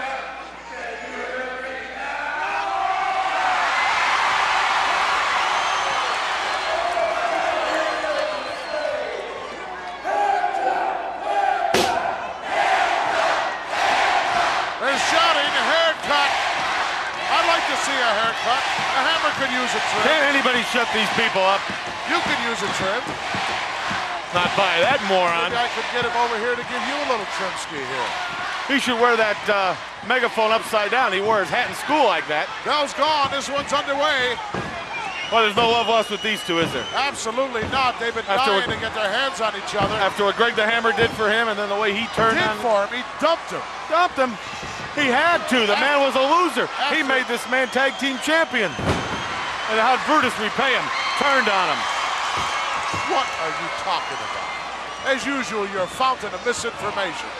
There's shouting, a haircut. I'd like to see a haircut. The Hammer could use a trim. Can't anybody shut these people up? You could use a trim. Not by that moron. Maybe I could get him over here to give you a little trimski here. He should wear that megaphone upside down. He wore his hat in school like that. Bell's gone. This one's underway. Well, there's no love lost with these two, is there? Absolutely not. They've been dying to get their hands on each other. After what Greg the Hammer did for him, and then the way he turned Did on for him. He dumped him. Dumped him. He had to. The man was a loser. He After- made this man tag team champion. And how'd Brutus repay him? Turned on him. What are you talking about? As usual, you're a fountain of misinformation.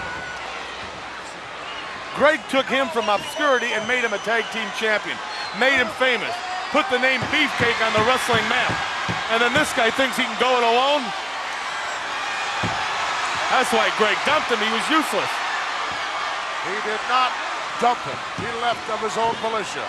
Greg took him from obscurity and made him a tag team champion. Made him famous. Put the name Beefcake on the wrestling map. And then this guy thinks he can go it alone? That's why Greg dumped him. He was useless. He did not dump him. He left of his own militia.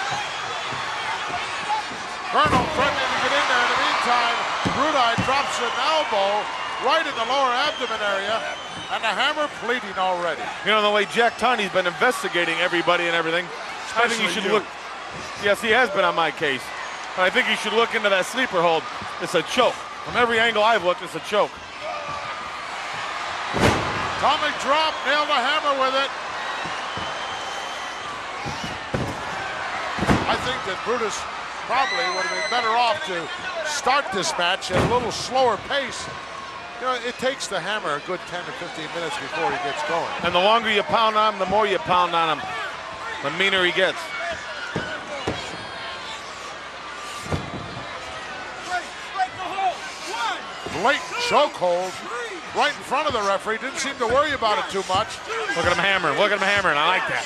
Colonel threatening to get in there. In the meantime, Brudai drops an elbow right in the lower abdomen area, and the Hammer bleeding already. You know, the way Jack Tunney's been investigating everybody and everything, I think he should look. Yes, he has been on my case. But I think he should look into that sleeper hold. It's a choke. From every angle I've looked, it's a choke. Atomic drop, nailed the Hammer with it. I think that Brutus probably would have been better off to start this match at a little slower pace. You know, it takes the Hammer a good 10 to 15 minutes before he gets going. And the longer you pound on him, the more you pound on him, the meaner he gets. Blatant chokehold right in front of the referee. Didn't seem to worry about it too much. Look at him hammering. Look at him hammering. I like that.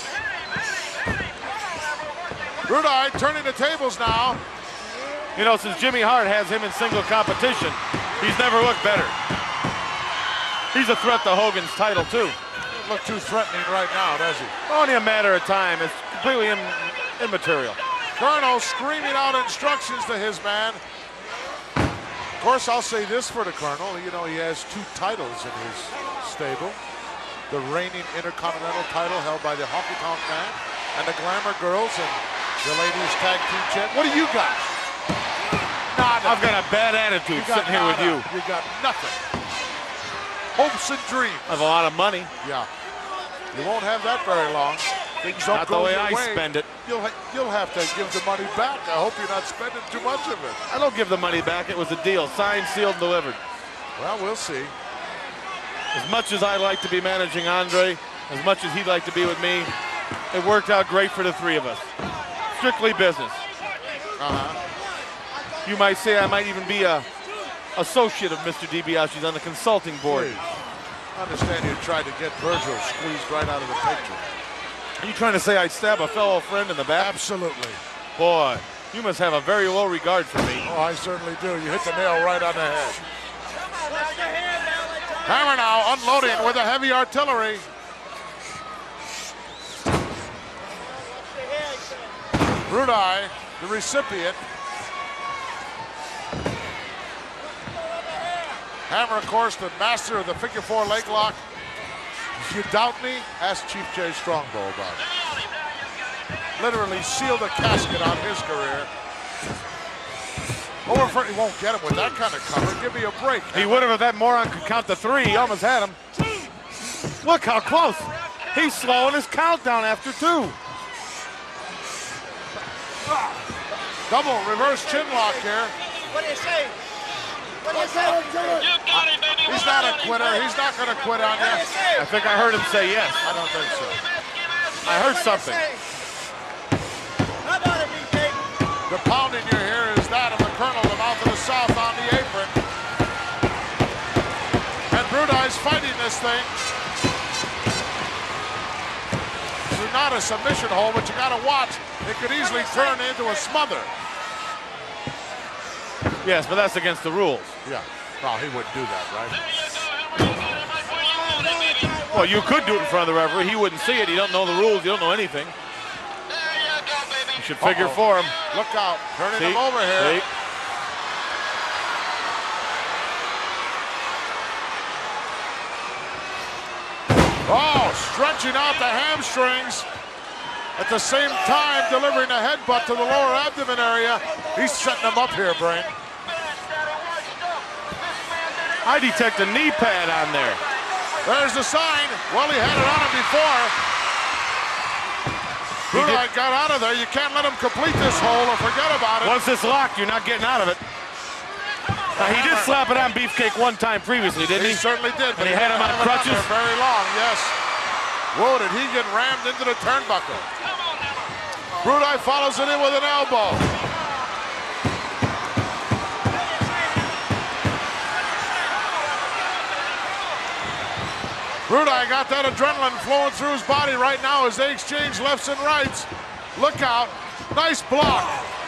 Brudai turning the tables now. You know, since Jimmy Hart has him in single competition, he's never looked better. He's a threat to Hogan's title, too. Doesn't look too threatening right now, does he? Only a matter of time. It's completely immaterial. Colonel screaming out instructions to his man. Of course, I'll say this for the Colonel. You know, he has 2 titles in his stable. The reigning Intercontinental title held by the Honky Tonk Man and the Glamour Girls and the Ladies Tag Team Champ. What do you got? Nada. I've got a bad attitude sitting here with you. You got nothing. Hopes and dreams. I have a lot of money. Yeah. You won't have that very long. Things don't Not go the way your I way. spend it. You'll have to give the money back. I hope you're not spending too much of it. I don't give the money back. It was a deal. Signed, sealed, delivered. Well, we'll see. As much as I like to be managing Andre, as much as he'd like to be with me, it worked out great for the 3 of us. Strictly business. You might say I might even be a associate of Mr. DiBiase's on the consulting board. Please. I understand you tried to get Virgil squeezed right out of the picture. Are you trying to say I'd stab a fellow friend in the back? Absolutely. Boy, you must have a very low regard for me. Oh, I certainly do. You hit the nail right on the head. Hammer now unloading with a heavy artillery. Brudai, the recipient. Hammer, of course, the master of the figure 4 leg lock. If you doubt me, ask Chief Jay Strongbow about it. Literally sealed a casket on his career. He won't get him with that kind of cover. Give me a break. He would have if that moron could count to 3. He almost had him. Look how close. He's slowing his countdown after 2. Double reverse chin lock here. What do you say? What do you say? You got it, baby. He's not a quitter. He's not going to quit on you. I think I heard him say yes. I don't think so. I heard something. How about it, BK? The pounding you hear is that of the Colonel, the mouth of the South, on the apron. And Brudai's fighting this thing. It's not a submission hold, but you got to watch. It could easily turn into a smother. Yes, but that's against the rules. Yeah. Well, he wouldn't do that, right? Well, you could do it in front of the referee. He wouldn't see it. You don't know the rules. You don't know anything. You should figure for him. Look out. Turning him over here. See? Oh, stretching out the hamstrings. At the same time, delivering a headbutt to the lower abdomen area. He's setting him up here, Brain. I detect a knee pad on there. There's the sign. Well, he had it on him before. Brudai got out of there. You can't let him complete this hole or forget about it. Once it's locked, you're not getting out of it. Now, he did slap it on Beefcake one time previously, didn't he? He certainly did. And he had him on crutches. Very long, yes. Whoa, did he get rammed into the turnbuckle? Brudai follows it in with an elbow. Brudai got that adrenaline flowing through his body right now as they exchange lefts and rights. Look out. Nice block.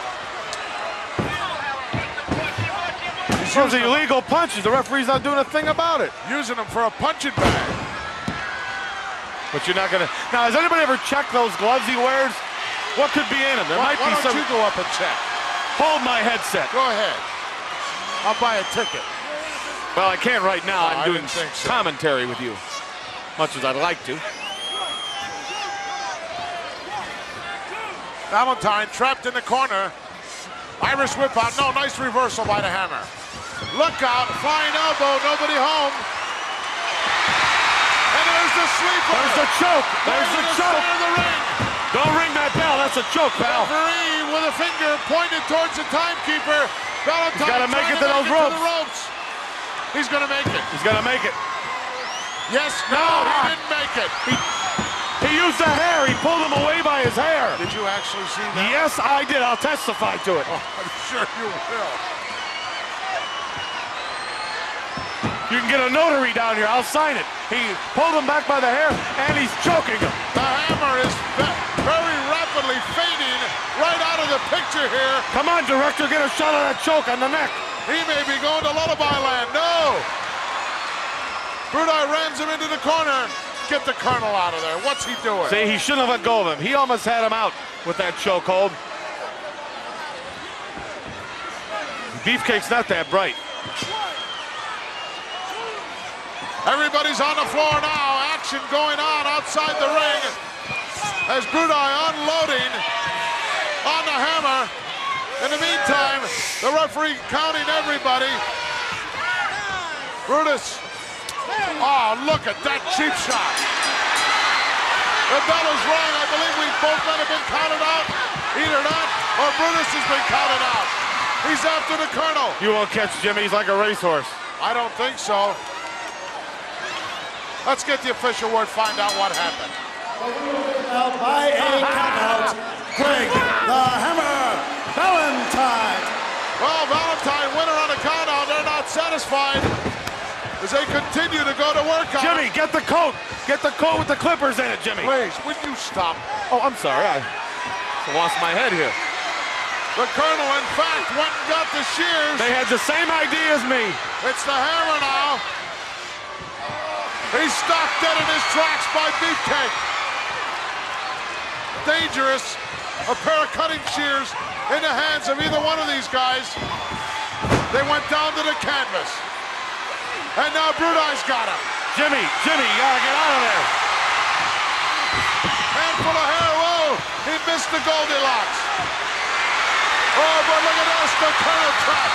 Those are illegal punches. The referee's not doing a thing about it. Using them for a punching bag. But you're not going to... Now, has anybody ever checked those gloves he wears? What could be in them? There might be some... Why don't you go up and check? Hold my headset. Go ahead. I'll buy a ticket. Well, I can't right now. No, I'm doing commentary with you. Much as I'd like to. Valentine trapped in the corner. Irish whip out. No, nice reversal by the Hammer. Look out. Flying elbow. Nobody home. And there's the sleeper. There's the choke. There's the choke. The ring. Don't ring that bell. That's a choke, pal. Referee with a finger pointed towards the timekeeper. Valentine He's got to make it to those ropes. He's going to make it. He's going to make it. Yes, no, he didn't make it. He used the hair. He pulled him away by his hair. Did you actually see that? Yes, I did. I'll testify to it. Oh, I'm sure you will. You can get a notary down here. I'll sign it. He pulled him back by the hair, and he's choking him. The Hammer is very rapidly fading right out of the picture here. Come on, director, get a shot of that choke on the neck. He may be going to lullaby land. No. Brudai rams him into the corner. Get the Colonel out of there. What's he doing? See, he shouldn't have let go of him. He almost had him out with that chokehold. Beefcake's not that bright. Everybody's on the floor now. Action going on outside the ring as Brudai unloading on the Hammer. In the meantime, the referee counting everybody. Brutus. Oh, look at that cheap shot. The bell is rung. I believe we both men have been counted out. Either that or Brutus has been counted out. He's after the Colonel. You won't catch Jimmy. He's like a racehorse. I don't think so. Let's get the official word, find out what happened. Out by a countout, Greg the Hammer Valentine. Well, Valentine winner on the countout. They're not satisfied as they continue to go to work on Jimmy, get the coat. Get the coat with the clippers in it, Jimmy. Please, would you stop? Oh, I'm sorry. I lost my head here. The Colonel, in fact, went and got the shears. They had the same idea as me. It's the Hammer now. He's stopped dead in his tracks by Beefcake. Dangerous. a pair of cutting shears in the hands of either one of these guys. They went down to the canvas. And now Brudai's got him. Jimmy, you gotta get out of there. Handful of hair, whoa! He missed the Goldilocks. Oh, but look at this, the Colonel trap.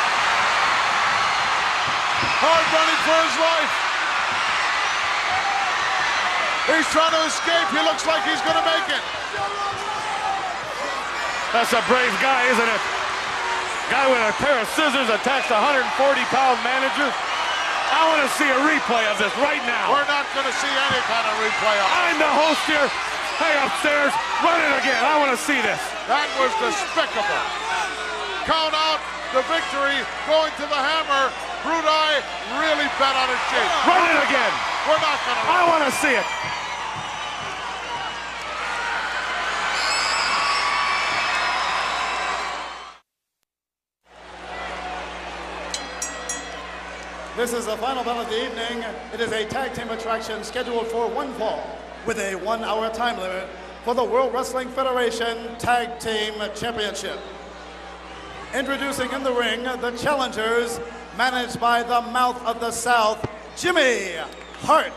Hard running for his life. He's trying to escape. He looks like he's gonna make it. That's a brave guy, isn't it? Guy with a pair of scissors attacks a 140-pound manager. I want to see a replay of this right now. We're not going to see any kind of replay of it. I'm the host here. Hey, upstairs, run it again. I want to see this. That was despicable. Count out the victory, going to the hammer. Brudai really bet on his shape. Run it again. We're not going to. I want to see it. This is the final bout of the evening. It is a tag team attraction scheduled for one fall with a 1 hour time limit for the World Wrestling Federation Tag Team Championship. Introducing in the ring, the challengers, managed by the Mouth of the South, Jimmy Hart.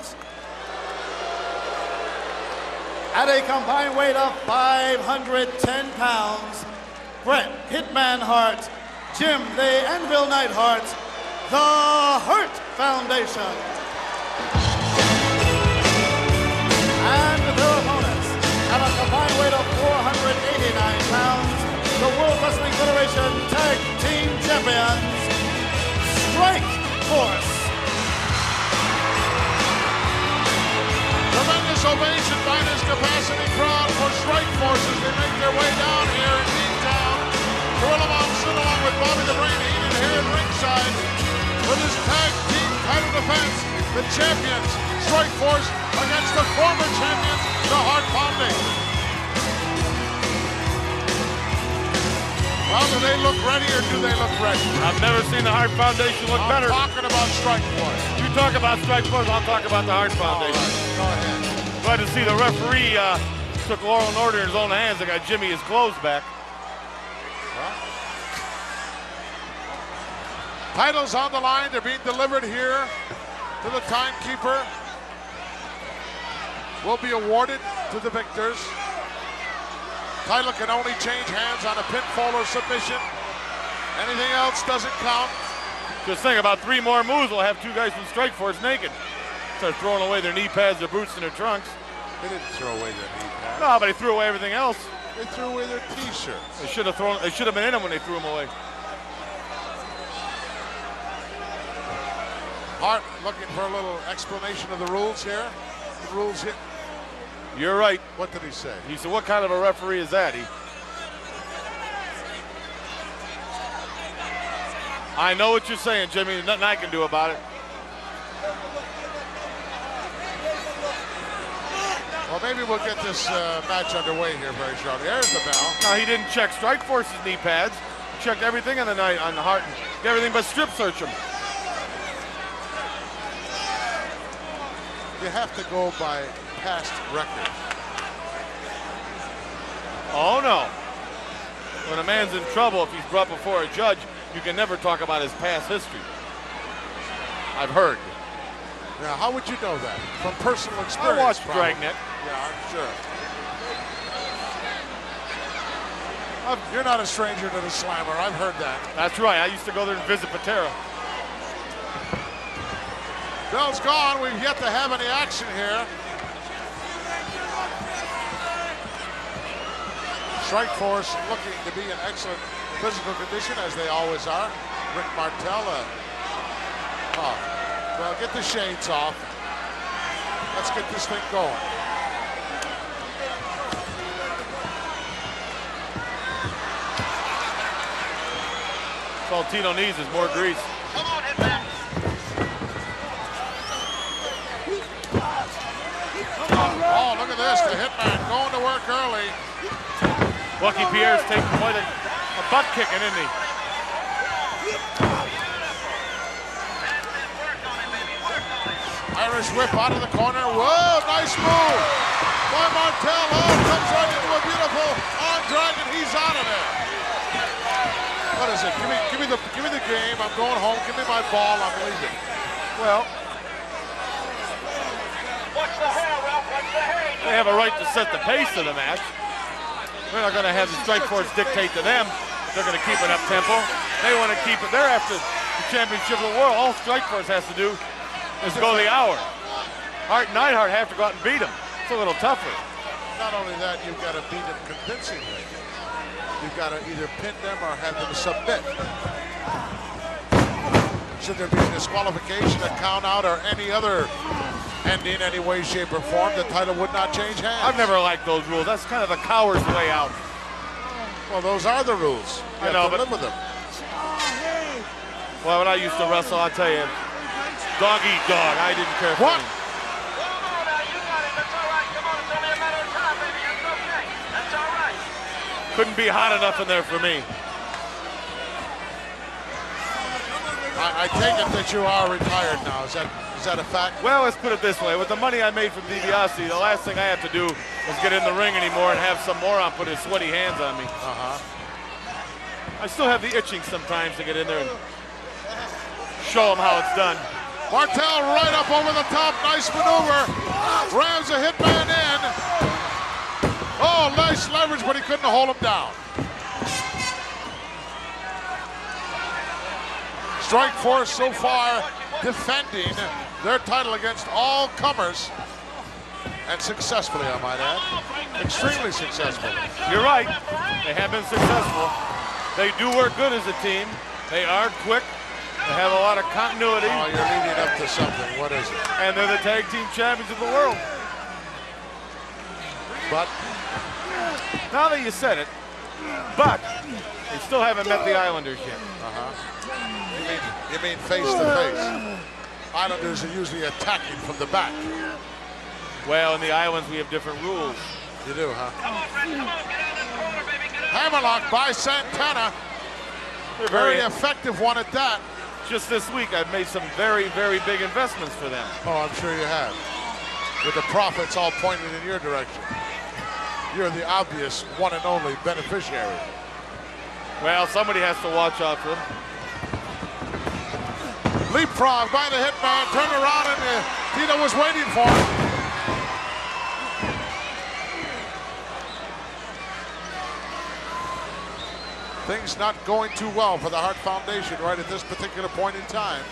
At a combined weight of 510 pounds, Bret Hitman Hart, Jim the Anvil Neidhart, the Hart Foundation. And their opponents, at a combined weight of 489 pounds, the World Wrestling Federation Tag Team Champions, Strike Force. Tremendous ovation by this capacity crowd for Strike Force as they make their way down here in Beantown. Gorilla Monsoon along with Bobby the Brain Heenan here at ringside with his tag team title defense. The champions, Strike Force, against the former champions, the Hart Foundation. Well, do they look ready or do they look ready? I've never seen the Hart Foundation look better. I'm talking about Strike Force. You talk about Strike Force, I'll talk about the Hart Foundation. Right. Go ahead. Glad to see the referee took law and order in his own hands. They got Jimmy his clothes back. Titles on the line. They're being delivered here to the timekeeper. Will be awarded to the victors. Title can only change hands on a pinfall or submission. Anything else doesn't count. Just think about 3 more moves. We'll have 2 guys from Strike Force naked. Start throwing away their knee pads, their boots, and their trunks. They didn't throw away their knee pads. No, but they threw away everything else. They threw away their T-shirts. They should have been in them when they threw them away. Hart looking for a little explanation of the rules here. The rules hit. You're right. What did he say? He said, what kind of a referee is that? I know what you're saying, Jimmy. There's nothing I can do about it. Well, maybe we'll get this match underway here very shortly. There's the bell. No, he didn't check Strike Force's knee pads. He checked everything on the night on Hart. Everything but strip search him. You have to go by past records. Oh, no. When a man's in trouble, if he's brought before a judge, you can never talk about his past history. I've heard. Now, how would you know that? From personal experience. I watched probably. Dragnet. Yeah, I'm sure. You're not a stranger to the Slammer. I've heard that. That's right. I used to go there and visit Patera. Bell's gone. We've yet to have any action here. Strike Force looking to be in excellent physical condition, as they always are. Rick Martel. Well, get the shades off. Let's get this thing going. All Tino needs is more grease. Come on, Hitman. Oh, look at this. The Hitman going to work early. Bucky Pierre's taking quite a butt kicking, isn't he? Irish whip out of the corner. Whoa, nice move by Martel. Oh, comes right into a beautiful onto Dragon, he's out of there. What is it? Give me the game. I'm going home. Give me my ball. I'm leaving. Well, they have a right to set the pace of the match. We're not going to have the Strikeforce dictate to them. They're going to keep it up tempo. They want to keep it. They're after the championship of the world. All Strikeforce has to do is go the hour. Hart and Neidhart have to go out and beat them. It's a little tougher. Not only that, you've got to beat them convincingly. You've got to either pin them or have them submit. Should there be a disqualification, a count out, or any other ending any way, shape, or form, the title would not change hands. I've never liked those rules. That's kind of the coward's way out. Well, those are the rules. You know, have to but live with them. Well, when I used to wrestle, I'll tell you, dog eat dog. I didn't care for what? him. Couldn't be hot enough in there for me. I take it that you are retired now. Is that a fact? Well, let's put it this way. With the money I made from DiBiase, the last thing I have to do is get in the ring anymore and have some moron put his sweaty hands on me. I still have the itching sometimes to get in there and show them how it's done. Martel right up over the top. Nice maneuver. Rams a hitman in. Oh, nice leverage, but he couldn't hold him down. Strikeforce so far defending their title against all comers, and successfully, I might add. Extremely successful. You're right. They have been successful. They do work good as a team. They are quick. They have a lot of continuity. Oh, you're leading up to something. What is it? And they're the tag team champions of the world. But now that you said it, but they still haven't met the Islanders yet. You mean face to face? Islanders are usually attacking from the back. Well, in the Islands we have different rules. You do, huh? Hammerlock by Santana. Very effective one at that. Just this week I've made some very, very big investments for them. Oh, I'm sure you have. With the profits all pointed in your direction. You're the obvious one and only beneficiary. Well, somebody has to watch out for them. Leapfrog by the hitman, turned around and Tito was waiting for him. Things not going too well for the Hart Foundation right at this particular point in time.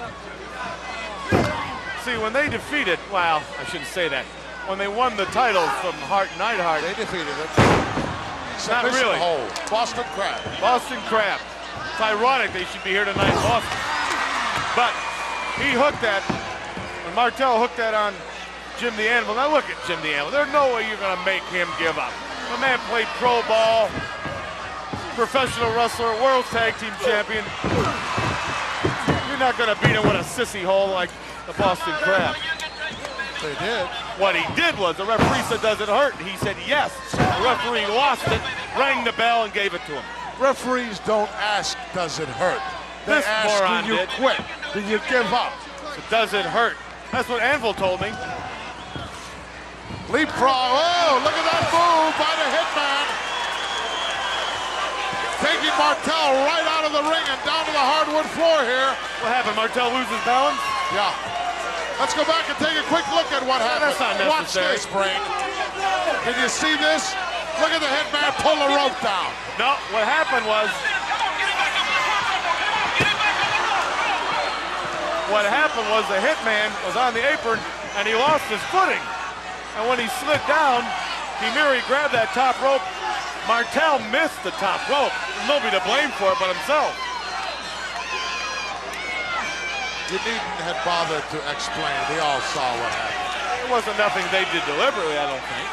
See, when they defeated, well, I shouldn't say that. When they won the titles from Hart and Neidhart, they defeated it. Not really. Hole. Boston Crab. Boston Crab. It's ironic they should be here tonight in Boston. But he hooked that, when Martel hooked that on Jim the Anvil. Now look at Jim the Anvil. There's no way you're going to make him give up. The man played pro ball, professional wrestler, world tag team champion. You're not going to beat him with a sissy hole like the Boston Crab. They did. What he did was the referee said, "Does it hurt?" He said, "Yes." The referee lost it, rang the bell, and gave it to him. Referees don't ask, "Does it hurt?" They This ask, moron "Do you did. quit? Do you give up?" Does it hurt? That's what Anvil told me. Leapfrog. Oh, look at that move by the hitman. Taking Martel right out of the ring and down to the hardwood floor here. What happened? Martel loses balance? Yeah. Let's go back and take a quick look at what happened. That's not Watch necessary. this, Brain. Can you see this? Look at the hitman pull the rope down. No, what happened was, the hitman was on the apron and he lost his footing. And when he slid down, he merely grabbed that top rope. Martel missed the top rope. There's nobody to blame for it but himself. You needn't have bothered to explain. We all saw what happened. It wasn't nothing they did deliberately, I don't think.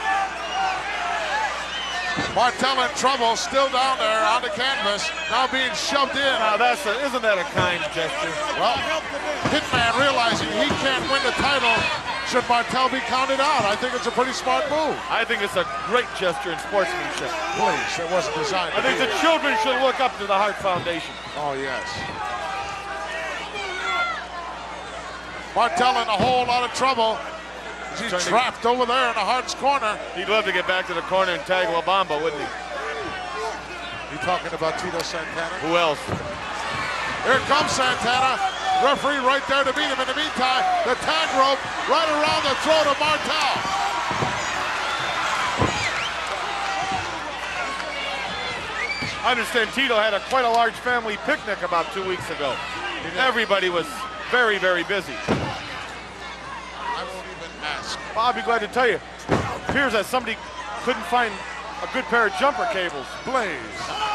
Martel in trouble, still down there on the canvas, now being shoved in. Now isn't that a kind gesture? Well, Hitman realizing he can't win the title should Martel be counted out. I think it's a pretty smart move. I think it's a great gesture in sportsmanship. Please, it wasn't designed I think the children should look up to the Hart Foundation. Oh, yes. Martel in a whole lot of trouble. He's trapped over there in the Hart's corner. He'd love to get back to the corner and tag La Bamba, wouldn't he? You talking about Tito Santana? Who else? Here comes Santana. Referee right there to meet him. In the meantime, the tag rope right around the throat of Martel. I understand Tito had quite a large family picnic about 2 weeks ago. Everybody was very, very busy. I won't even ask. Well, I'll be glad to tell you. It appears that somebody couldn't find a good pair of jumper cables. Blaze.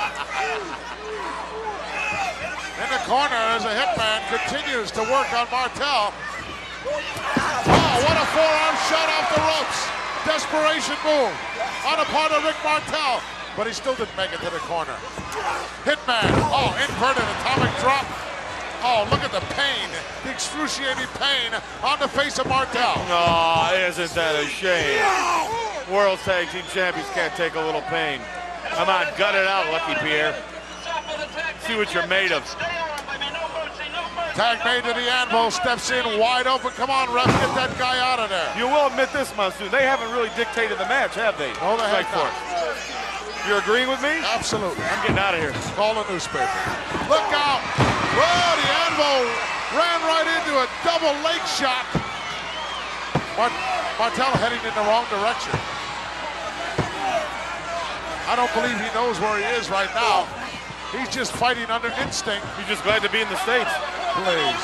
In the corner as a hitman continues to work on Martel. Oh, what a forearm shot off the ropes. Desperation move on the part of Rick Martel. But he still didn't make it to the corner. Hitman, oh, inverted atomic drop. Oh, look at the pain, the excruciating pain on the face of Martel. Oh, isn't that a shame? World Tag Team Champions can't take a little pain. Come on, gut it out, Lucky Pierre. See what you're made of. Tag made to the anvil, steps in wide open. Come on, ref, get that guy out of there. You will admit this, Monsoon. They haven't really dictated the match, have they? No, they have not. You're agreeing with me? Absolutely. I'm getting out of here. Call the newspaper. Look out. Whoa, the anvil ran right into a double leg shot. Martel heading in the wrong direction. I don't believe he knows where he is right now. He's just fighting under instinct. He's just glad to be in the States. Please.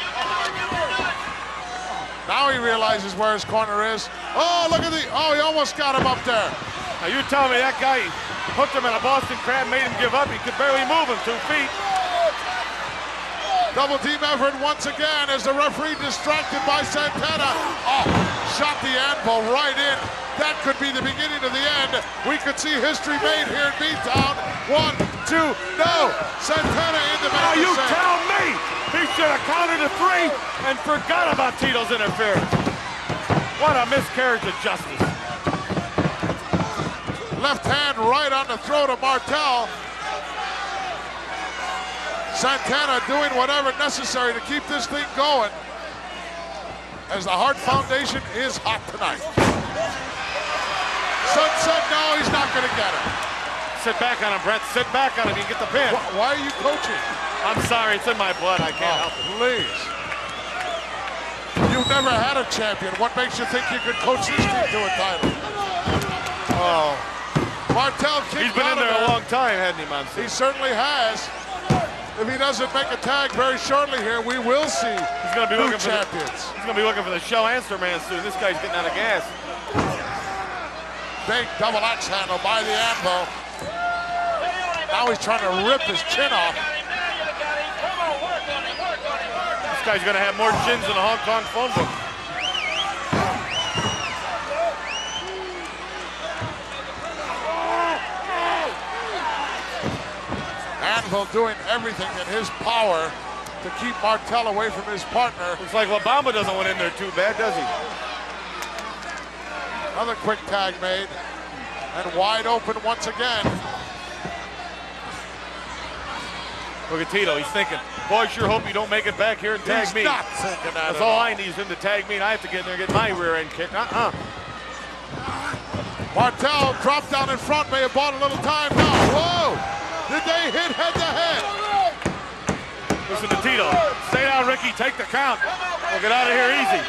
Now he realizes where his corner is. Oh, look at oh, he almost got him up there. Now you tell me that guy hooked him in a Boston Crab, made him give up. He could barely move him 2 feet. Double team effort once again as the referee distracted by Santana. Oh, shot the anvil right in. That could be the beginning of the end. We could see history made here in B-Town. 1, 2, no. Santana in the Now you tell me he should have counted to 3 and forgot about Tito's interference. What a miscarriage of justice. Left hand right on the throat of Martel. Santana doing whatever necessary to keep this thing going, as the Hart Foundation is hot tonight. Sunset, no, he's not going to get it. Sit back on him, Brent. Sit back on him. You get the pin. Why are you coaching? I'm sorry. It's in my blood. I can't help it. Please. You've never had a champion. What makes you think you could coach this team to a title? Oh. Martel kicked He's been in there a long time, hasn't he, Monsoon? He certainly has. If he doesn't make a tag very shortly here, we will see he's going to be new looking champions. He's going to be looking for the show answer man soon. This guy's getting out of gas. Big double axe handle by the anvil. Now he's trying to rip his chin off. This guy's going to have more chins than a Hong Kong phone book. Anvil doing everything in his power to keep Martel away from his partner. Looks like Obama doesn't went in there too bad, does he? Another quick tag made, and wide open once again. Look at Tito, he's thinking, boy, I sure hope you don't make it back here and tag me. He's not thinking that. That's all I need is him to tag me, and I have to get in there and get my rear end kicked. Martel dropped down in front, may have bought a little time. No, whoa! Did they hit head to head? Listen to Tito. Stay down, Ricky. Take the count. We'll get out of here easy.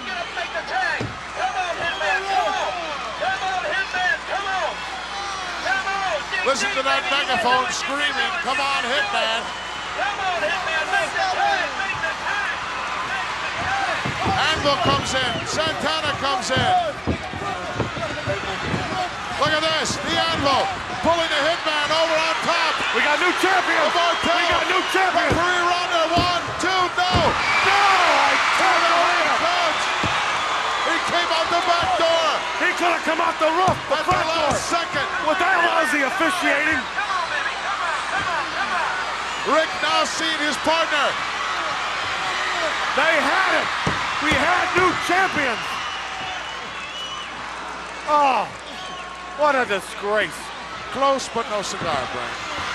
Listen to that megaphone screaming, come on, Hitman. Anvil comes in. Santana comes in. Look at this. The Anvil pulling the Hitman over on top. We got new champions. We got new champions. Referee Ronda. 1, 2, no. No! I tell you what. He came out the back door. He could have come out the roof. The At front the door. last second. With that lousy officiating. Rick now seeing his partner. They had it. We had new champions. Oh, what a disgrace. Close, but no cigar, Brian.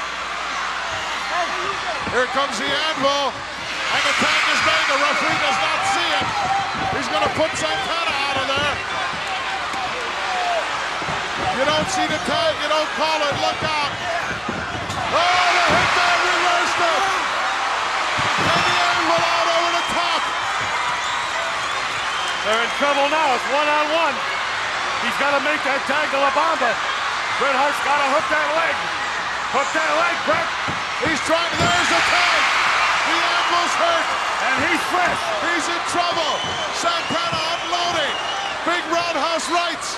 Here comes the Anvil, and the tag is made. The referee does not see it. He's going to put Santana out of there. You don't see the tag, you don't call it. Look out. the Hitman reversed it. And the Anvil out over the top. They're in trouble now. It's one-on-one. He's got to make that tag to La Bamba. Bret Hart's got to hook that leg. Hook that leg, Bret. He's trying to, there's the tag. The Anvil's hurt. And he's fresh. He's in trouble. Santana unloading. Big roundhouse rights.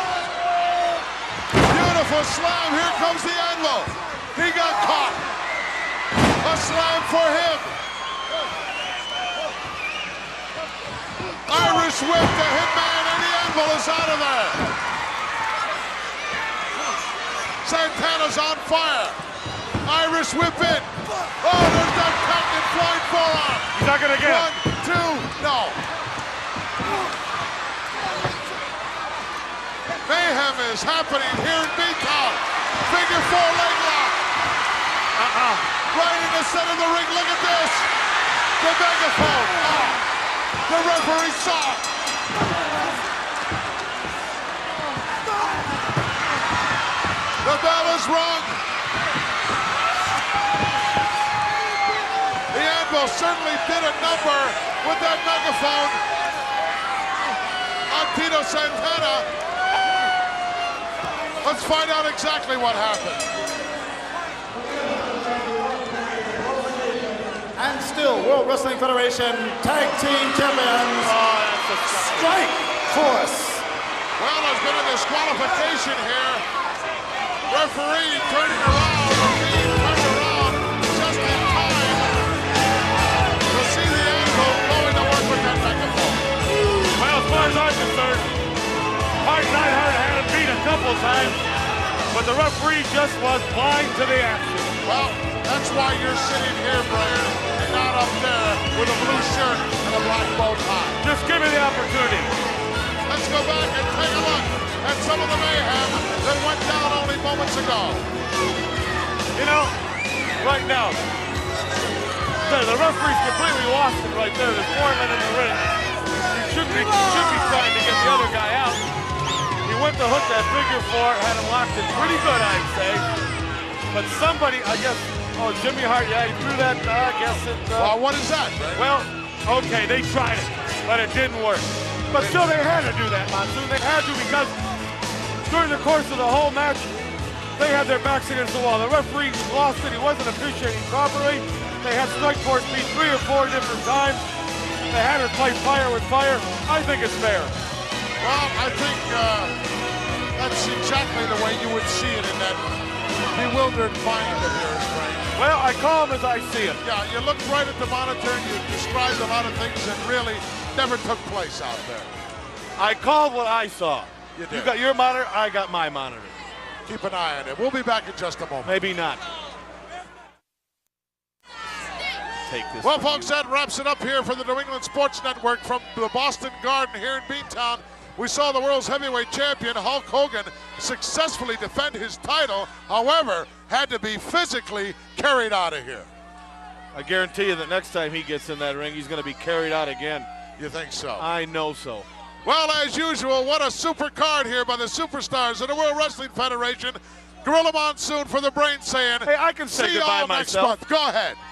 Beautiful slam. Here comes the Anvil. He got caught. A slam for him. Irish whip to Hitman, and the Anvil is out of there. Santana's on fire. Irish whip in. Oh, there's that Canyon flying forearm. He's not going to get it. 1, 2, no. Mayhem is happening here in B-Town. Figure 4 leg lock. Right in the center of the ring. Look at this. The megaphone. The referee saw it. The bell is rung. The Anvil certainly did a number with that megaphone on Tito Santana. Let's find out exactly what happened. And still, World Wrestling Federation Tag Team Champions, Strike Force. Well, there's been a disqualification here. Referee turning around, being turned around just in time to see the Anvil going to work with that megaphone. Well, as far as I'm concerned, Hart Neidhart had him beat a couple times, but the referee just was blind to the action. Well, that's why you're sitting here, Brian, and not up there with a blue shirt and a black bow tie. Just give me the opportunity. Let's go back and take a look at some of the mayhem that went down only moments ago. You know, right now, the referee's completely lost it right there. There's 4 men in the ring. He should be trying to get the other guy out. He went to hook that figure 4, had him locked in pretty good, I'd say. But somebody, I guess, Jimmy Hart, yeah, he threw that, I guess it... well, what is that, Ray? Well, okay, they tried it, but it didn't work. But still, they had to do that, Monsoon. They had to, because during the course of the whole match, they had their backs against the wall. The referee lost it. He wasn't officiating properly. They had Strike Force beat 3 or 4 different times. They had her fight fire with fire. I think it's fair. Well, I think that's exactly the way you would see it in that bewildered mind of yours, Frank. Well, I call them as I see it. Yeah, you looked right at the monitor and you described a lot of things that really never took place out there. I called what I saw. You did. You got your monitor, I got my monitor. Keep an eye on it. We'll be back in just a moment. Maybe not. Take this. Well, folks, that wraps it up here for the New England Sports Network from the Boston Garden here in Beantown. We saw the world's heavyweight champion, Hulk Hogan, successfully defend his title, however, had to be physically carried out of here. I guarantee you that next time he gets in that ring, he's going to be carried out again. You think so? I know so. Well, as usual, what a super card here by the superstars of the World Wrestling Federation. Gorilla Monsoon for the Brain saying, hey, I can say see goodbye y'all next myself. month. Go ahead.